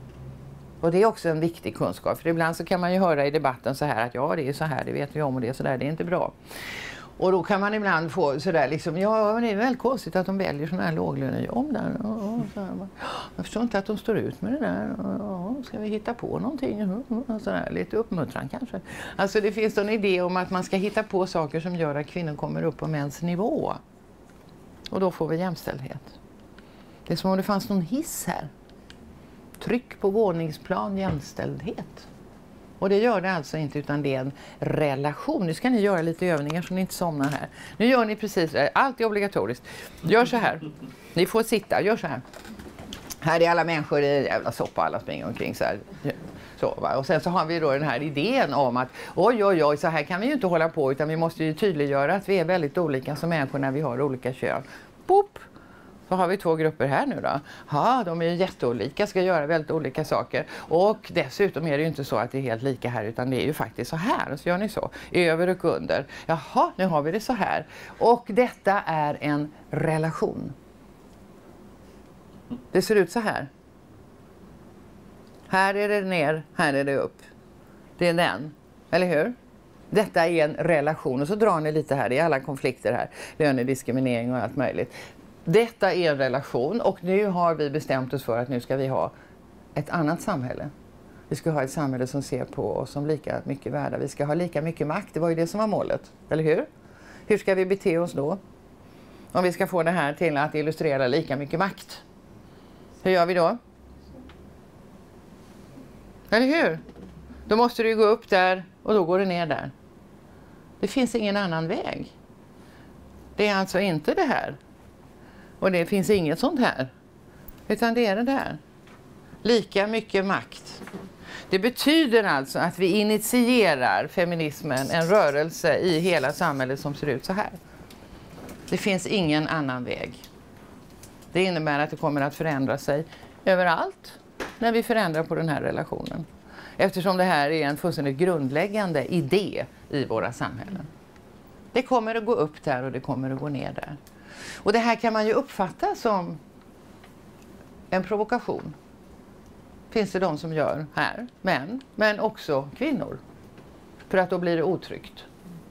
Och det är också en viktig kunskap. För ibland så kan man ju höra i debatten så här att ja, det är så här, det vet vi om, och det är så där, det är inte bra. Och då kan man ibland få sådär liksom, ja, men det är väldigt konstigt att de väljer sådana här låglönejobb där. Och, och så här, jag förstår inte att de står ut med det där. Och, och, ska vi hitta på någonting? Och så där, lite uppmuntran kanske. Alltså det finns en idé om att man ska hitta på saker som gör att kvinnor kommer upp på mäns nivå. Och då får vi jämställdhet. Det är som om det fanns någon hiss här. Tryck på våningsplan, jämställdhet. Och det gör det alltså inte, utan det är en relation. Nu ska ni göra lite övningar så ni inte somnar här. Nu gör ni precis, allt är obligatoriskt. Gör så här. Ni får sitta, gör så här. Här är alla människor i jävla soppa, alla springer omkring så här. Så, va? Och sen så har vi då den här idén om att oj, oj, oj, så här kan vi ju inte hålla på, utan vi måste ju tydliggöra att vi är väldigt olika som människor när vi har olika kön. Boop! Så har vi två grupper här nu då. Ja, de är ju jätteolika, ska göra väldigt olika saker. Och dessutom är det ju inte så att det är helt lika här, utan det är ju faktiskt så här. Och så gör ni så, över och under. Jaha, nu har vi det så här. Och detta är en relation. Det ser ut så här. Här är det ner, här är det upp. Det är den, eller hur? Detta är en relation. Och så drar ni lite här, det är alla konflikter här. Lönediskriminering och allt möjligt. Detta är en relation, och nu har vi bestämt oss för att nu ska vi ha ett annat samhälle. Vi ska ha ett samhälle som ser på oss som lika mycket värda. Vi ska ha lika mycket makt, det var ju det som var målet, eller hur? Hur ska vi bete oss då? Om vi ska få det här till att illustrera lika mycket makt. Hur gör vi då? Eller hur? Då måste du gå upp där och då går det ner där. Det finns ingen annan väg. Det är alltså inte det här. Och det finns inget sånt här. Utan det är det där. Lika mycket makt. Det betyder alltså att vi initierar feminismen, en rörelse i hela samhället som ser ut så här. Det finns ingen annan väg. Det innebär att det kommer att förändra sig överallt när vi förändrar på den här relationen. Eftersom det här är en fullständigt grundläggande idé i våra samhällen. Det kommer att gå upp där och det kommer att gå ner där. Och det här kan man ju uppfatta som en provokation. Finns det de som gör här, män, men också kvinnor. För att då blir det otryggt.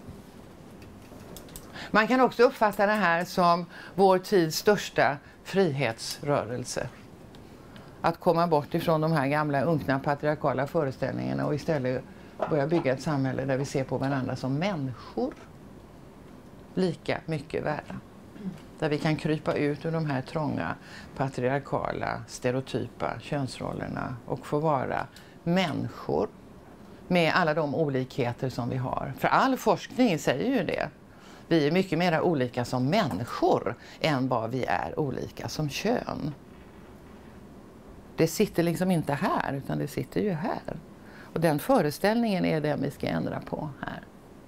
Man kan också uppfatta det här som vår tids största frihetsrörelse. Att komma bort ifrån de här gamla unkna patriarkala föreställningarna och istället börja bygga ett samhälle där vi ser på varandra som människor. Lika mycket värda. Där vi kan krypa ut ur de här trånga patriarkala, stereotypa könsrollerna och få vara människor med alla de olikheter som vi har. För all forskning säger ju det. Vi är mycket mer olika som människor än vad vi är olika som kön. Det sitter liksom inte här, utan det sitter ju här. Och den föreställningen är det vi ska ändra på här.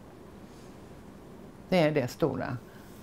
Det är det stora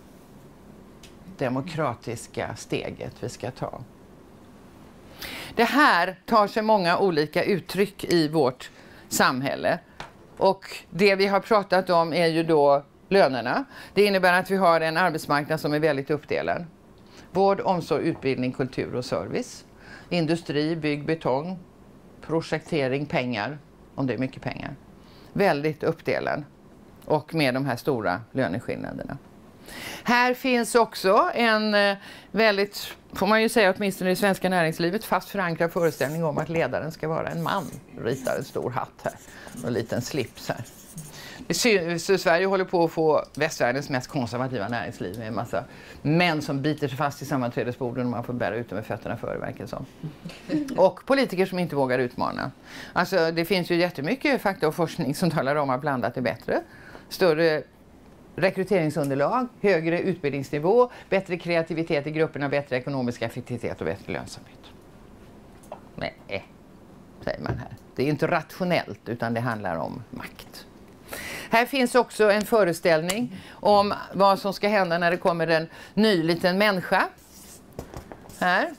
demokratiska steget vi ska ta. Det här tar sig många olika uttryck i vårt samhälle. Och det vi har pratat om är ju då lönerna. Det innebär att vi har en arbetsmarknad som är väldigt uppdelad. Vård, omsorg, utbildning, kultur och service. Industri, bygg, betong, projektering, pengar, om det är mycket pengar. Väldigt uppdelad och med de här stora löneskillnaderna. Här finns också en väldigt, får man ju säga åtminstone i det svenska näringslivet, fast förankrad föreställning om att ledaren ska vara en man. Ritar en stor hatt här och en liten slips här. Så Sverige håller på att få västvärldens mest konservativa näringsliv med en massa män som biter sig fast i sammanträdesborden och man får bära ut dem med fötterna före, verkar som. Och politiker som inte vågar utmana. Alltså det finns ju jättemycket fakta och forskning som talar om att blandat är bättre. Större rekryteringsunderlag, högre utbildningsnivå, bättre kreativitet i grupperna, bättre ekonomisk effektivitet och bättre lönsamhet. Nej, säger man här. Det är inte rationellt utan det handlar om makt. Här finns också en föreställning om vad som ska hända när det kommer en ny liten människa. Här.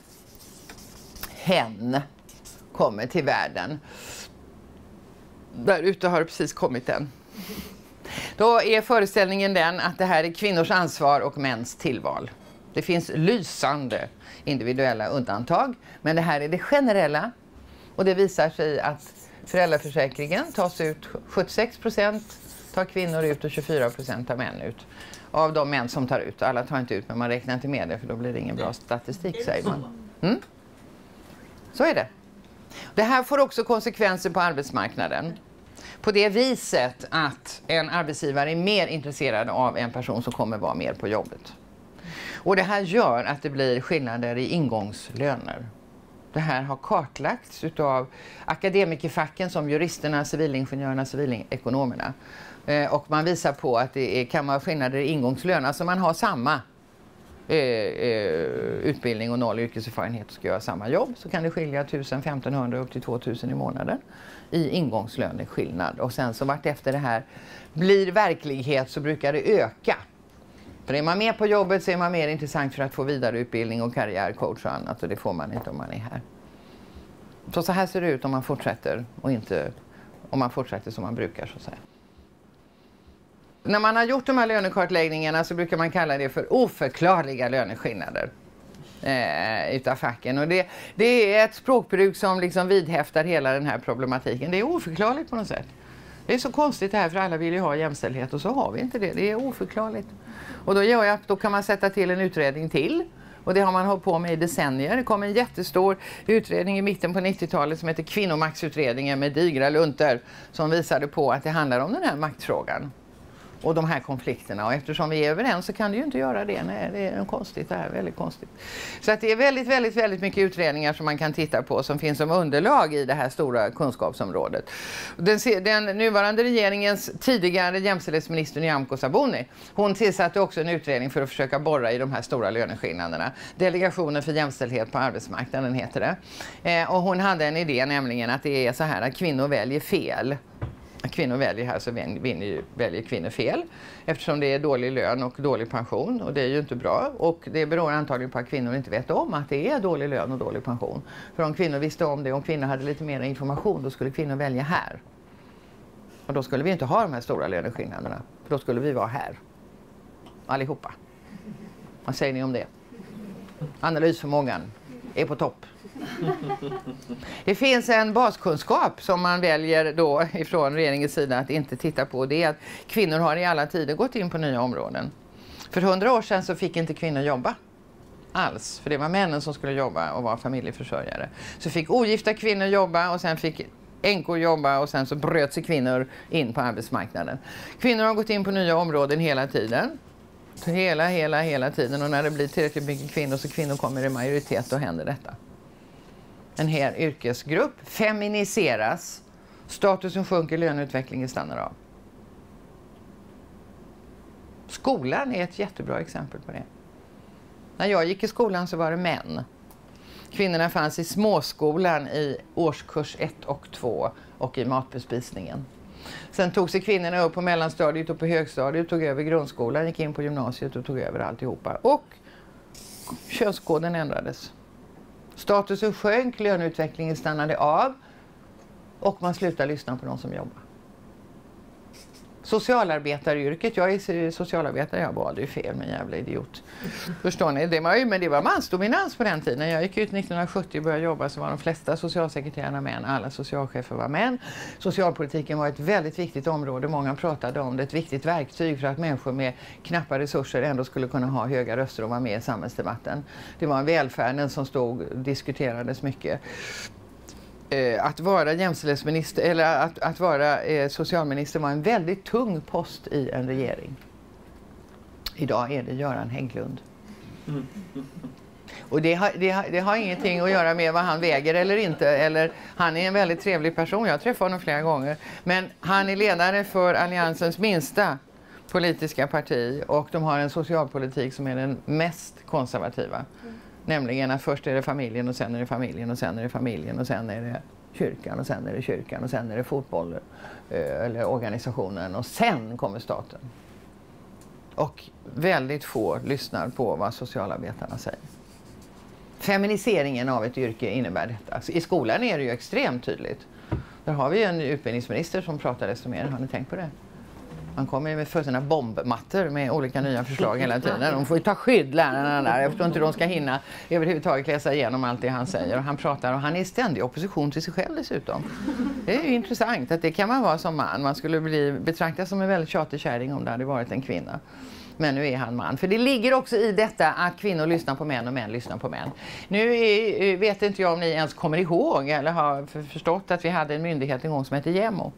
Hen kommer till världen. Där ute har det precis kommit en. Då är föreställningen den att det här är kvinnors ansvar och mäns tillval. Det finns lysande individuella undantag, men det här är det generella. Och det visar sig att föräldraförsäkringen tas ut sjuttiosex procent tar kvinnor ut och tjugofyra procent tar män ut. Av de män som tar ut. Alla tar inte ut, men man räknar inte med det för då blir det ingen bra statistik, säger man. Mm? Så är det. Det här får också konsekvenser på arbetsmarknaden. På det viset att en arbetsgivare är mer intresserad av en person som kommer vara mer på jobbet. Och det här gör att det blir skillnader i ingångslöner. Det här har kartlagts utav akademikerfacken som juristerna, civilingenjörerna, civilekonomerna. Eh, och man visar på att det är, kan vara skillnader i ingångslön. Alltså man har samma eh, eh, utbildning och noll yrkeserfarenhet och ska göra samma jobb, så kan det skilja tusen femtonhundra upp till tvåtusen i månaden i ingångslöneskillnad. Och sen så vart efter det här blir verklighet så brukar det öka. För är man med på jobbet så är man mer intressant för att få vidareutbildning och karriärcoach och annat, och det får man inte om man är här. Så, så här ser det ut om man fortsätter och inte om man fortsätter som man brukar, så att säga. När man har gjort de här lönekartläggningarna så brukar man kalla det för oförklarliga löneskillnader eh, utav facken. Och det, det är ett språkbruk som liksom vidhäftar hela den här problematiken. Det är oförklarligt på något sätt. Det är så konstigt det här, för alla vill ju ha jämställdhet och så har vi inte det. Det är oförklarligt. Och då, gör jag, då kan man sätta till en utredning till. Och det har man hållit på med i decennier. Det kom en jättestor utredning i mitten på nittiotalet som heter Kvinnomaktsutredningen med digra lunter, som visade på att det handlar om den här maktfrågan och de här konflikterna. Och eftersom vi är överens så kan det ju inte göra det. Nej, det är konstigt det här, väldigt konstigt. Så att det är väldigt, väldigt, väldigt mycket utredningar som man kan titta på som finns som underlag i det här stora kunskapsområdet. Den, den nuvarande regeringens tidigare jämställdhetsminister Nyamko Sabuni, hon tillsatte också en utredning för att försöka borra i de här stora löneskillnaderna. Delegationen för jämställdhet på arbetsmarknaden heter det. Eh, och hon hade en idé, nämligen att det är så här att kvinnor väljer fel. Kvinnor väljer här så vinner, väljer kvinnor fel, eftersom det är dålig lön och dålig pension, och det är ju inte bra, och det beror antagligen på att kvinnor inte vet om att det är dålig lön och dålig pension. För om kvinnor visste om det, om kvinnor hade lite mer information, då skulle kvinnor välja här. Och då skulle vi inte ha de här stora löneskillnaderna, för då skulle vi vara här allihopa. Vad säger ni om det? Analysförmågan är på topp. Det finns en baskunskap som man väljer då ifrån regeringens sida att inte titta på. Det är att kvinnor har i alla tider gått in på nya områden. För hundra år sedan så fick inte kvinnor jobba alls. För det var männen som skulle jobba och vara familjeförsörjare. Så fick ogifta kvinnor jobba, och sen fick änkor jobba, och sen så bröt sig kvinnor in på arbetsmarknaden. Kvinnor har gått in på nya områden hela tiden. Hela, hela, hela tiden. Och när det blir tillräckligt mycket kvinnor så kvinnor kommer i majoritet, då händer detta. En hel yrkesgrupp feminiseras, statusen sjunker, löneutvecklingen stannar av. Skolan är ett jättebra exempel på det. När jag gick i skolan så var det män. Kvinnorna fanns i småskolan i årskurs ett och två och i matbespisningen. Sen tog sig kvinnorna upp på mellanstadiet och på högstadiet, tog över grundskolan, gick in på gymnasiet och tog över alltihopa. Och könskoden ändrades. Statusen sjönk, löneutvecklingen stannade av, och man slutade lyssna på de som jobbar. Socialarbetaryrket, jag är socialarbetare, jag valde ju fel, men jävla idiot. Förstår ni? Det var ju, men det var mansdominans på den tiden. När jag gick ut nittonhundrasjuttio och började jobba så var de flesta socialsekreterarna män, alla socialchefer var män. Socialpolitiken var ett väldigt viktigt område, många pratade om det, ett viktigt verktyg för att människor med knappa resurser ändå skulle kunna ha höga röster och vara med i samhällsdebatten. Det var välfärden som stod, diskuterades mycket. Att vara jämställdhetsminister eller att, att vara eh, socialminister var en väldigt tung post i en regering. Idag är det Göran Hägglund. Mm. Och det har, det, har, det har ingenting att göra med vad han väger eller inte. Eller, han är en väldigt trevlig person, jag har träffat honom flera gånger. Men han är ledare för Alliansens minsta politiska parti, och de har en socialpolitik som är den mest konservativa. Mm. Nämligen att först är det familjen, och sen är det familjen, och sen är det familjen, och sen är det kyrkan, och sen är det kyrkan, och sen är det fotboll eller organisationen, och sen kommer staten. Och väldigt få lyssnar på vad socialarbetarna säger. Feminiseringen av ett yrke innebär detta. I skolan är det ju extremt tydligt. Där har vi en utbildningsminister som pratar desto mer. Har ni tänkt på det? Han kommer med för sina bombmattor med olika nya förslag hela tiden. De får ju ta skydd, lärarna där. Jag förstår inte hur de ska hinna överhuvudtaget läsa igenom allt det han säger. Och han pratar, och han är ständig opposition till sig själv dessutom. Det är ju intressant att det kan man vara som man. Man skulle bli betraktad som en väldigt tjatig kärring om det hade varit en kvinna. Men nu är han man. För det ligger också i detta att kvinnor lyssnar på män och män lyssnar på män. Nu är, vet inte jag om ni ens kommer ihåg eller har förstått att vi hade en myndighet en gång som hette JämO.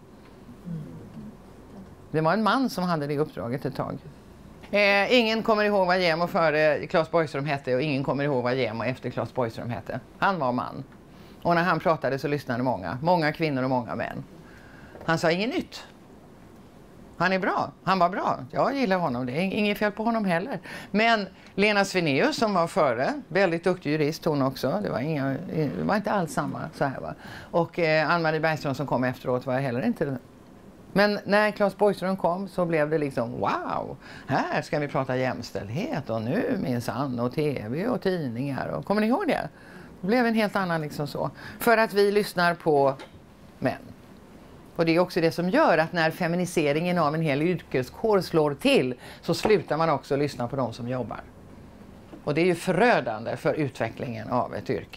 Det var en man som hade det uppdraget ett tag. Eh, ingen kommer ihåg vad JämO före Claes Borgström hette, och ingen kommer ihåg vad JämO efter Claes Borgström hette. Han var man. Och när han pratade så lyssnade många. Många kvinnor och många män. Han sa inget nytt. Han är bra. Han var bra. Jag gillar honom. Det är inget fel på honom heller. Men Lena Svenaeus som var före, väldigt duktig jurist hon också. Det var, inga, det var inte alls samma så här va. Och eh, Ann-Marie Bergström som kom efteråt var heller inte. Men när Claes Borgström kom så blev det liksom wow, här ska vi prata jämställdhet och nu minsann och tv och tidningar. Och, kommer ni ihåg det? Det blev en helt annan liksom så. För att vi lyssnar på män. Och det är också det som gör att när feminiseringen av en hel yrkeskår slår till så slutar man också lyssna på de som jobbar. Och det är ju förödande för utvecklingen av ett yrke.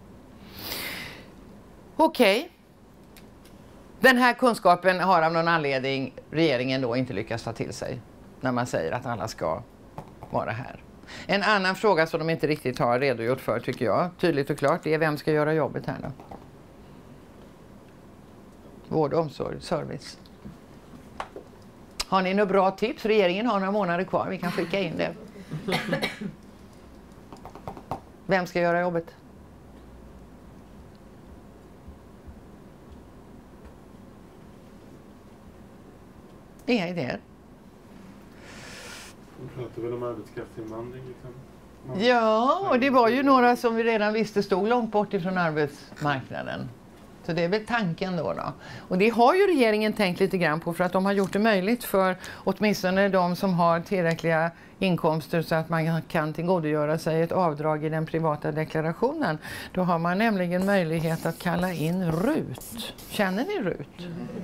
Okej. Okay. Den här kunskapen har av någon anledning regeringen då inte lyckats ta till sig när man säger att alla ska vara här. En annan fråga som de inte riktigt har redogjort för tycker jag, tydligt och klart, det är vem ska göra jobbet här då? Vård, omsorg, service. Har ni några bra tips? Regeringen har några månader kvar, vi kan skicka in det. Vem ska göra jobbet? Inga idéer. De pratar väl om arbetskraftsinvandring liksom? Man... Ja, och det var ju några som vi redan visste stod långt bort ifrån arbetsmarknaden. Så det är väl tanken då, då. Och det har ju regeringen tänkt lite grann på för att de har gjort det möjligt för åtminstone de som har tillräckliga inkomster så att man kan tillgodogöra sig ett avdrag i den privata deklarationen. Då har man nämligen möjlighet att kalla in R U T. Känner ni R U T?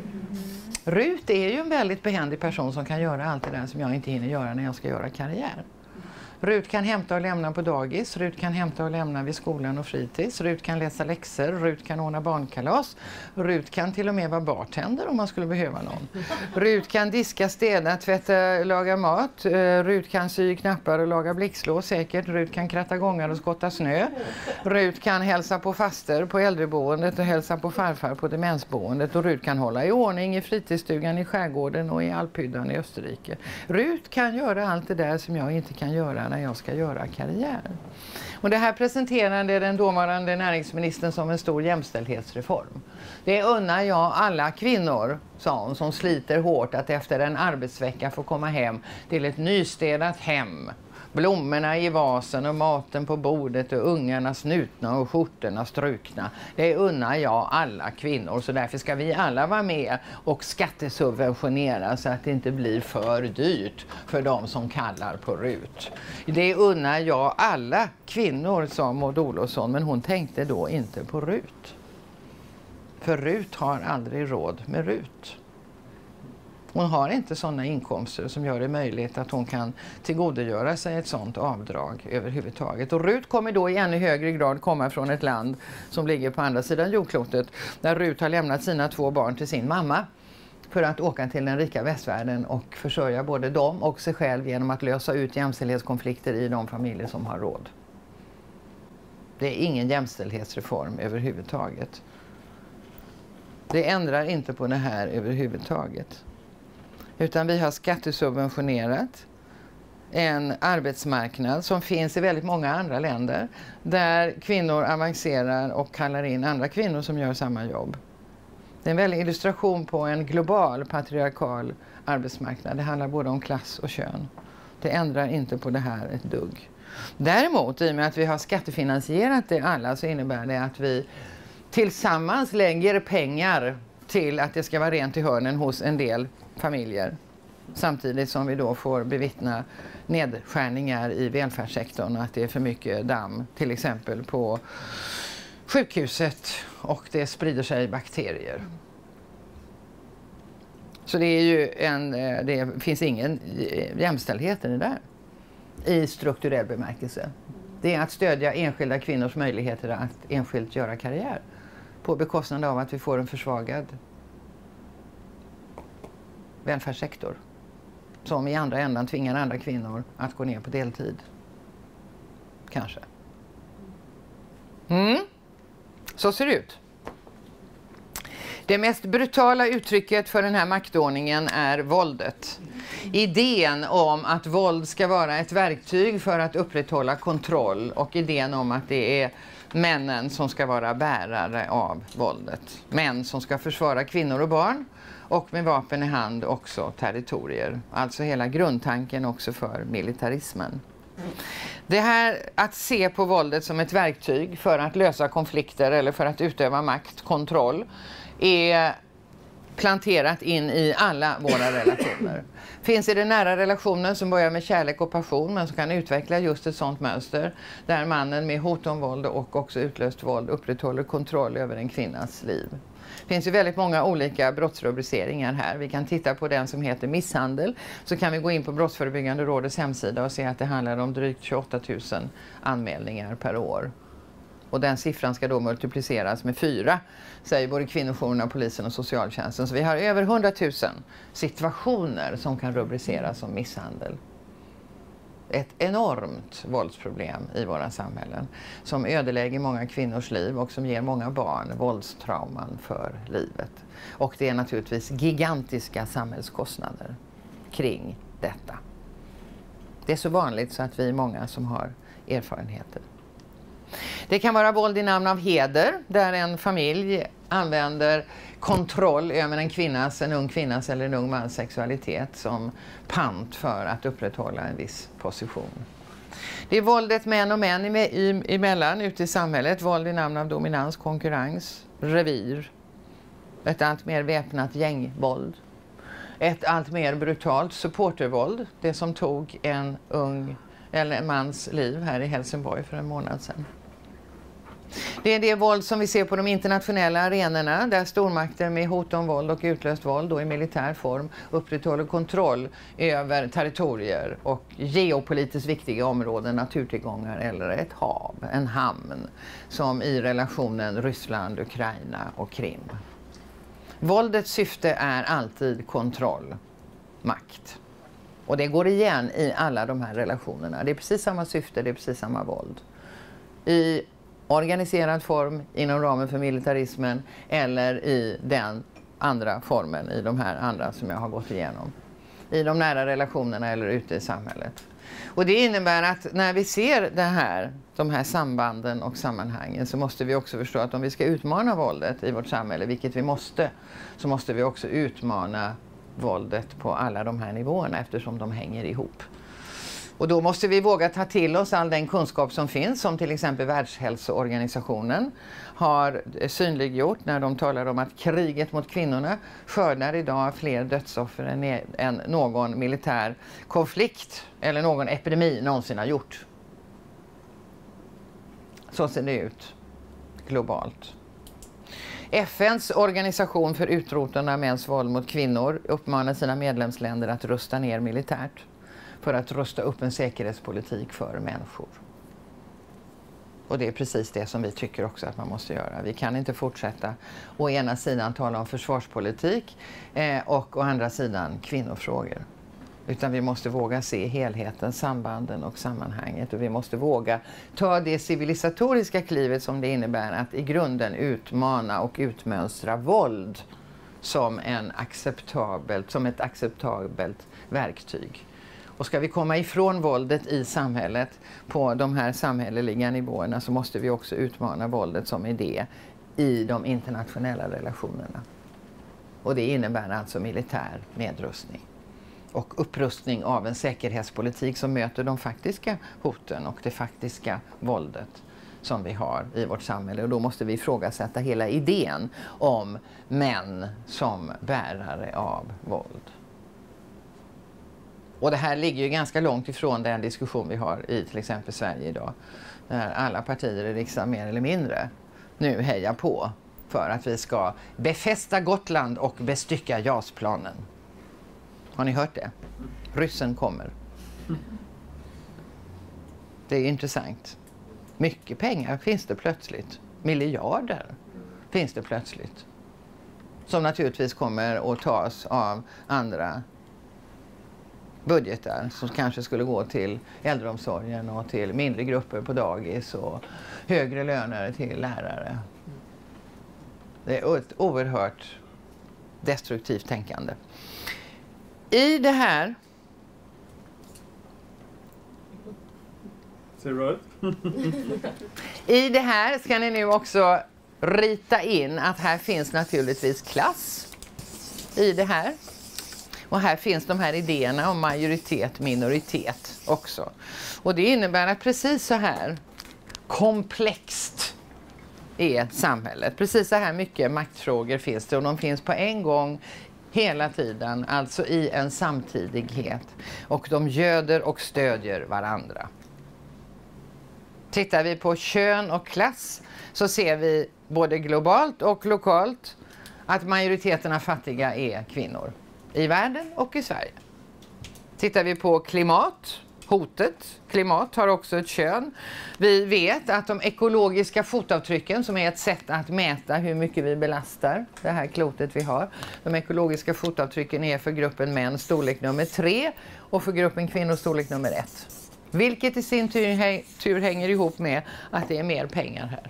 R U T är ju en väldigt behändig person som kan göra allt det där som jag inte hinner göra när jag ska göra karriär. R U T kan hämta och lämna på dagis, R U T kan hämta och lämna vid skolan och fritids, R U T kan läsa läxor, R U T kan ordna barnkalas, R U T kan till och med vara bartender om man skulle behöva någon. R U T kan diska, städa, tvätta, laga mat, R U T kan sy knappar och laga blixtlås säkert, R U T kan kratta gångar och skotta snö, R U T kan hälsa på faster på äldreboendet och hälsa på farfar på demensboendet och R U T kan hålla i ordning i fritidsstugan i skärgården och i Alphyddan i Österrike. R U T kan göra allt det där som jag inte kan göra när jag ska göra karriär. Och det här presenterade den dåvarande näringsministern som en stor jämställdhetsreform. Det unnar jag alla kvinnor, sa hon, som sliter hårt att efter en arbetsvecka få komma hem till ett nystädat hem. Blommorna i vasen och maten på bordet och ungarna snutna och skjortorna strukna. Det unnar jag alla kvinnor, så därför ska vi alla vara med och skattesubventionera så att det inte blir för dyrt för de som kallar på R U T. Det unnar jag alla kvinnor, sa Maud Olofsson, men hon tänkte då inte på R U T. För R U T har aldrig råd med R U T. Hon har inte sådana inkomster som gör det möjligt att hon kan tillgodogöra sig ett sådant avdrag överhuvudtaget. Och R U T kommer då i ännu högre grad komma från ett land som ligger på andra sidan jordklotet, där R U T har lämnat sina två barn till sin mamma för att åka till den rika västvärlden och försörja både dem och sig själv genom att lösa ut jämställdhetskonflikter i de familjer som har råd. Det är ingen jämställdhetsreform överhuvudtaget. Det ändrar inte på det här överhuvudtaget. Utan vi har skattesubventionerat en arbetsmarknad som finns i väldigt många andra länder där kvinnor avancerar och kallar in andra kvinnor som gör samma jobb. Det är en väldig illustration på en global patriarkal arbetsmarknad. Det handlar både om klass och kön. Det ändrar inte på det här ett dugg. Däremot, i och med att vi har skattefinansierat det alla, så innebär det att vi tillsammans lägger pengar till att det ska vara rent i hörnen hos en del familjer. Samtidigt som vi då får bevittna nedskärningar i välfärdssektorn, att det är för mycket damm till exempel på sjukhuset och det sprider sig bakterier. Så det är ju en, det finns ingen jämställdhet i det där i strukturell bemärkelse. Det är att stödja enskilda kvinnors möjligheter att enskilt göra karriär på bekostnad av att vi får en försvagad välfärdssektor som i andra ändan tvingar andra kvinnor att gå ner på deltid. Kanske. Mm. Så ser det ut. Det mest brutala uttrycket för den här maktordningen är våldet. Idén om att våld ska vara ett verktyg för att upprätthålla kontroll och idén om att det är männen som ska vara bärare av våldet. Män som ska försvara kvinnor och barn och med vapen i hand också territorier. Alltså hela grundtanken också för militarismen. Det här att se på våldet som ett verktyg för att lösa konflikter eller för att utöva makt, kontroll, är planterat in i alla våra relationer. Finns i den nära relationen som börjar med kärlek och passion men som kan utveckla just ett sådant mönster där mannen med hot om våld och också utlöst våld upprätthåller kontroll över en kvinnas liv. Det finns ju väldigt många olika brottsrubriceringar här. Vi kan titta på den som heter misshandel. Så kan vi gå in på Brottsförebyggande rådets hemsida och se att det handlar om drygt tjugoåtta tusen anmälningar per år. Och den siffran ska då multipliceras med fyra, säger både kvinnojourerna, polisen och socialtjänsten. Så vi har över hundratusen situationer som kan rubriceras som misshandel. Ett enormt våldsproblem i våra samhällen som ödelägger många kvinnors liv och som ger många barn våldstrauman för livet. Och det är naturligtvis gigantiska samhällskostnader kring detta. Det är så vanligt så att vi är många som har erfarenheter. Det kan vara våld i namn av heder, där en familj använder kontroll över en kvinnas, en ung kvinnas eller en ung mans sexualitet som pant för att upprätthålla en viss position. Det är våldet män och män emellan ute i samhället, våld i namn av dominans, konkurrens, revir, ett allt mer väpnat gängvåld, ett allt mer brutalt supportervåld, det som tog en ung eller en mans liv här i Helsingborg för en månad sedan. Det är det våld som vi ser på de internationella arenorna där stormakter med hot om våld och utlöst våld och i militär form upprätthåller kontroll över territorier och geopolitiskt viktiga områden, naturtillgångar eller ett hav, en hamn, som i relationen Ryssland, Ukraina och Krim. Våldets syfte är alltid kontroll, makt. Och det går igen i alla de här relationerna. Det är precis samma syfte, det är precis samma våld. I organiserad form inom ramen för militarismen eller i den andra formen, i de här andra som jag har gått igenom. I de nära relationerna eller ute i samhället. Och det innebär att när vi ser det här, de här sambanden och sammanhangen, så måste vi också förstå att om vi ska utmana våldet i vårt samhälle, vilket vi måste, så måste vi också utmana våldet på alla de här nivåerna eftersom de hänger ihop. Och då måste vi våga ta till oss all den kunskap som finns, som till exempel Världshälsoorganisationen har synliggjort när de talar om att kriget mot kvinnorna skördar idag fler dödsoffer än, än någon militär konflikt eller någon epidemi någonsin har gjort. Så ser det ut globalt. F N:s organisation för utrotande av mäns våld mot kvinnor uppmanar sina medlemsländer att rusta ner militärt för att rusta upp en säkerhetspolitik för människor. Och det är precis det som vi tycker också att man måste göra. Vi kan inte fortsätta å ena sidan tala om försvarspolitik eh, och å andra sidan kvinnofrågor. Utan vi måste våga se helheten, sambanden och sammanhanget. Och vi måste våga ta det civilisatoriska klivet som det innebär att i grunden utmana och utmönstra våld som, en acceptabelt, som ett acceptabelt verktyg. Och ska vi komma ifrån våldet i samhället på de här samhälleliga nivåerna så måste vi också utmana våldet som idé i de internationella relationerna. Och det innebär alltså militär nedrustning och upprustning av en säkerhetspolitik som möter de faktiska hoten och det faktiska våldet som vi har i vårt samhälle. Och då måste vi ifrågasätta hela idén om män som bärare av våld. Och det här ligger ju ganska långt ifrån den diskussion vi har i till exempel Sverige idag. Där alla partier i riksdagen mer eller mindre nu hejar på för att vi ska befästa Gotland och bestycka JAS-planen. Har ni hört det? Ryssen kommer. Det är intressant. Mycket pengar finns det plötsligt. Miljarder finns det plötsligt. Som naturligtvis kommer att tas av andra budgetar som kanske skulle gå till äldreomsorgen och till mindre grupper på dagis och högre löner till lärare. Det är ett oerhört destruktivt tänkande. I det här Say right. I det här ska ni nu också rita in att här finns naturligtvis klass i det här. Och här finns de här idéerna om majoritet, minoritet också. Och det innebär att precis så här komplext är samhället. Precis så här mycket maktfrågor finns det och de finns på en gång hela tiden, alltså i en samtidighet. Och de göder och stödjer varandra. Tittar vi på kön och klass så ser vi både globalt och lokalt att majoriteten av fattiga är kvinnor. I världen och i Sverige. Tittar vi på klimat, hotet, klimat har också ett kön. Vi vet att de ekologiska fotavtrycken, som är ett sätt att mäta hur mycket vi belastar det här klotet vi har. De ekologiska fotavtrycken är för gruppen män storlek nummer tre och för gruppen kvinnor storlek nummer ett. Vilket i sin tur, tur hänger ihop med att det är mer pengar här.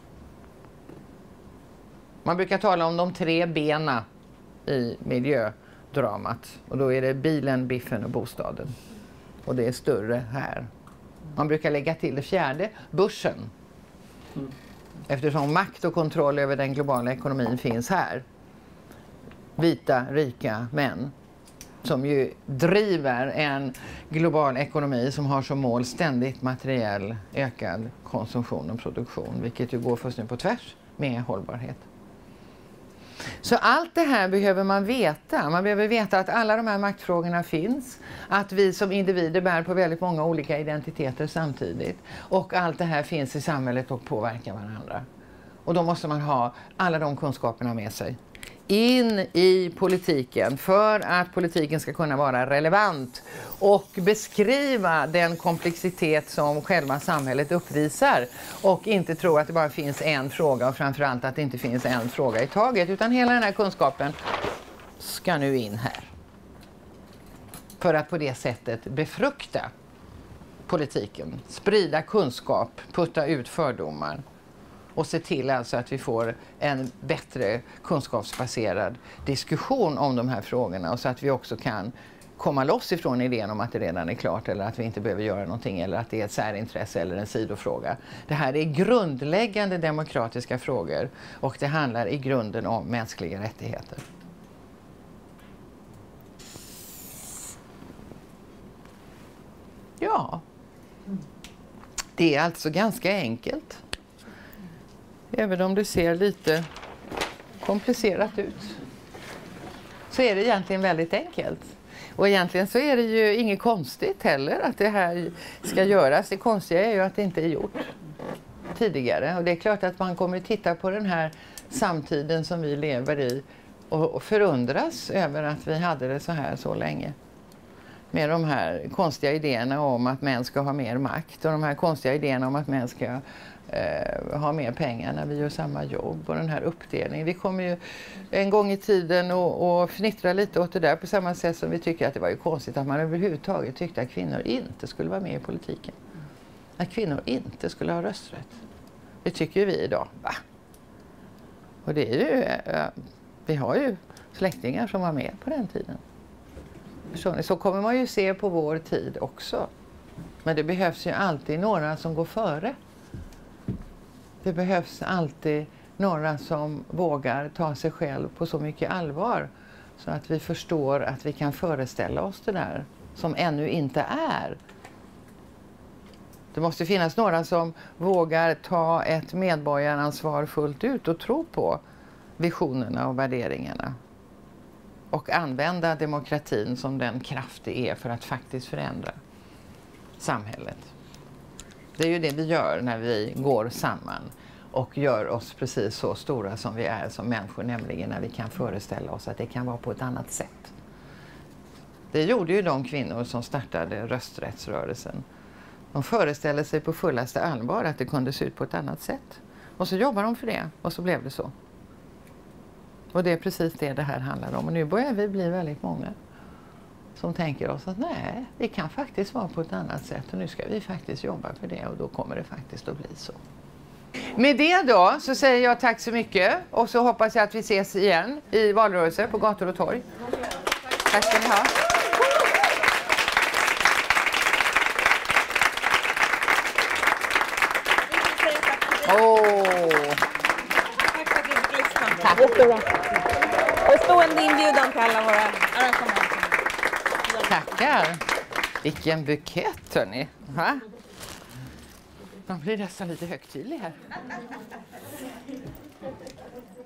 Man brukar tala om de tre bena i miljödramat. Och då är det bilen, biffen och bostaden. Och det är större här. Man brukar lägga till det fjärde, börsen. Eftersom makt och kontroll över den globala ekonomin finns här. Vita, rika män. Som ju driver en global ekonomi som har som mål ständigt materiell ökad konsumtion och produktion. Vilket ju går först nu på tvärs med hållbarhet. Så allt det här behöver man veta. Man behöver veta att alla de här maktfrågorna finns. Att vi som individer bär på väldigt många olika identiteter samtidigt. Och allt det här finns i samhället och påverkar varandra. Och då måste man ha alla de kunskaperna med sig. In i politiken för att politiken ska kunna vara relevant och beskriva den komplexitet som själva samhället uppvisar och inte tro att det bara finns en fråga och framförallt att det inte finns en fråga i taget utan hela den här kunskapen ska nu in här för att på det sättet befrukta politiken, sprida kunskap, putta ut fördomar. Och se till alltså att vi får en bättre kunskapsbaserad diskussion om de här frågorna. Och så att vi också kan komma loss ifrån idén om att det redan är klart. Eller att vi inte behöver göra någonting. Eller att det är ett särintresse eller en sidofråga. Det här är grundläggande demokratiska frågor. Och det handlar i grunden om mänskliga rättigheter. Ja. Det är alltså ganska enkelt. Även om det ser lite komplicerat ut så är det egentligen väldigt enkelt. Och egentligen så är det ju inget konstigt heller att det här ska göras. Det konstiga är ju att det inte är gjort tidigare. Och det är klart att man kommer att titta på den här samtiden som vi lever i och förundras över att vi hade det så här så länge. Med de här konstiga idéerna om att män ska ha mer makt och de här konstiga idéerna om att män ska eh, ha mer pengar när vi gör samma jobb och den här uppdelningen. Vi kommer ju en gång i tiden och, och fnittra lite åt det där på samma sätt som vi tycker att det var ju konstigt att man överhuvudtaget tyckte att kvinnor inte skulle vara med i politiken. Att kvinnor inte skulle ha rösträtt. Det tycker ju vi idag. Va? Och det är ju, eh, vi har ju släktingar som var med på den tiden. Så kommer man ju se på vår tid också. Men det behövs ju alltid några som går före. Det behövs alltid några som vågar ta sig själv på så mycket allvar. Så att vi förstår att vi kan föreställa oss det där som ännu inte är. Det måste finnas några som vågar ta ett medborgaransvar fullt ut och tro på visionerna och värderingarna. Och använda demokratin som den kraft det är för att faktiskt förändra samhället. Det är ju det vi gör när vi går samman och gör oss precis så stora som vi är som människor, nämligen när vi kan föreställa oss att det kan vara på ett annat sätt. Det gjorde ju de kvinnor som startade rösträttsrörelsen. De föreställde sig på fullaste allvar att det kunde se ut på ett annat sätt. Och så jobbar de för det och så blev det så. Och det är precis det det här handlar om. Och nu börjar vi bli väldigt många som tänker oss att nej, det kan faktiskt vara på ett annat sätt. Och nu ska vi faktiskt jobba för det och då kommer det faktiskt att bli så. Med det då så säger jag tack så mycket. Och så hoppas jag att vi ses igen i valrörelse på gator och torg. Tack ska ni ha. Åh! Tack för att du fick lyssna. Tack. Jättebra. Och stående inbjudan till alla våra arrangemang. Tackar! Vilken bukett, hörni. Va? Man blir nästan lite högtidlig här.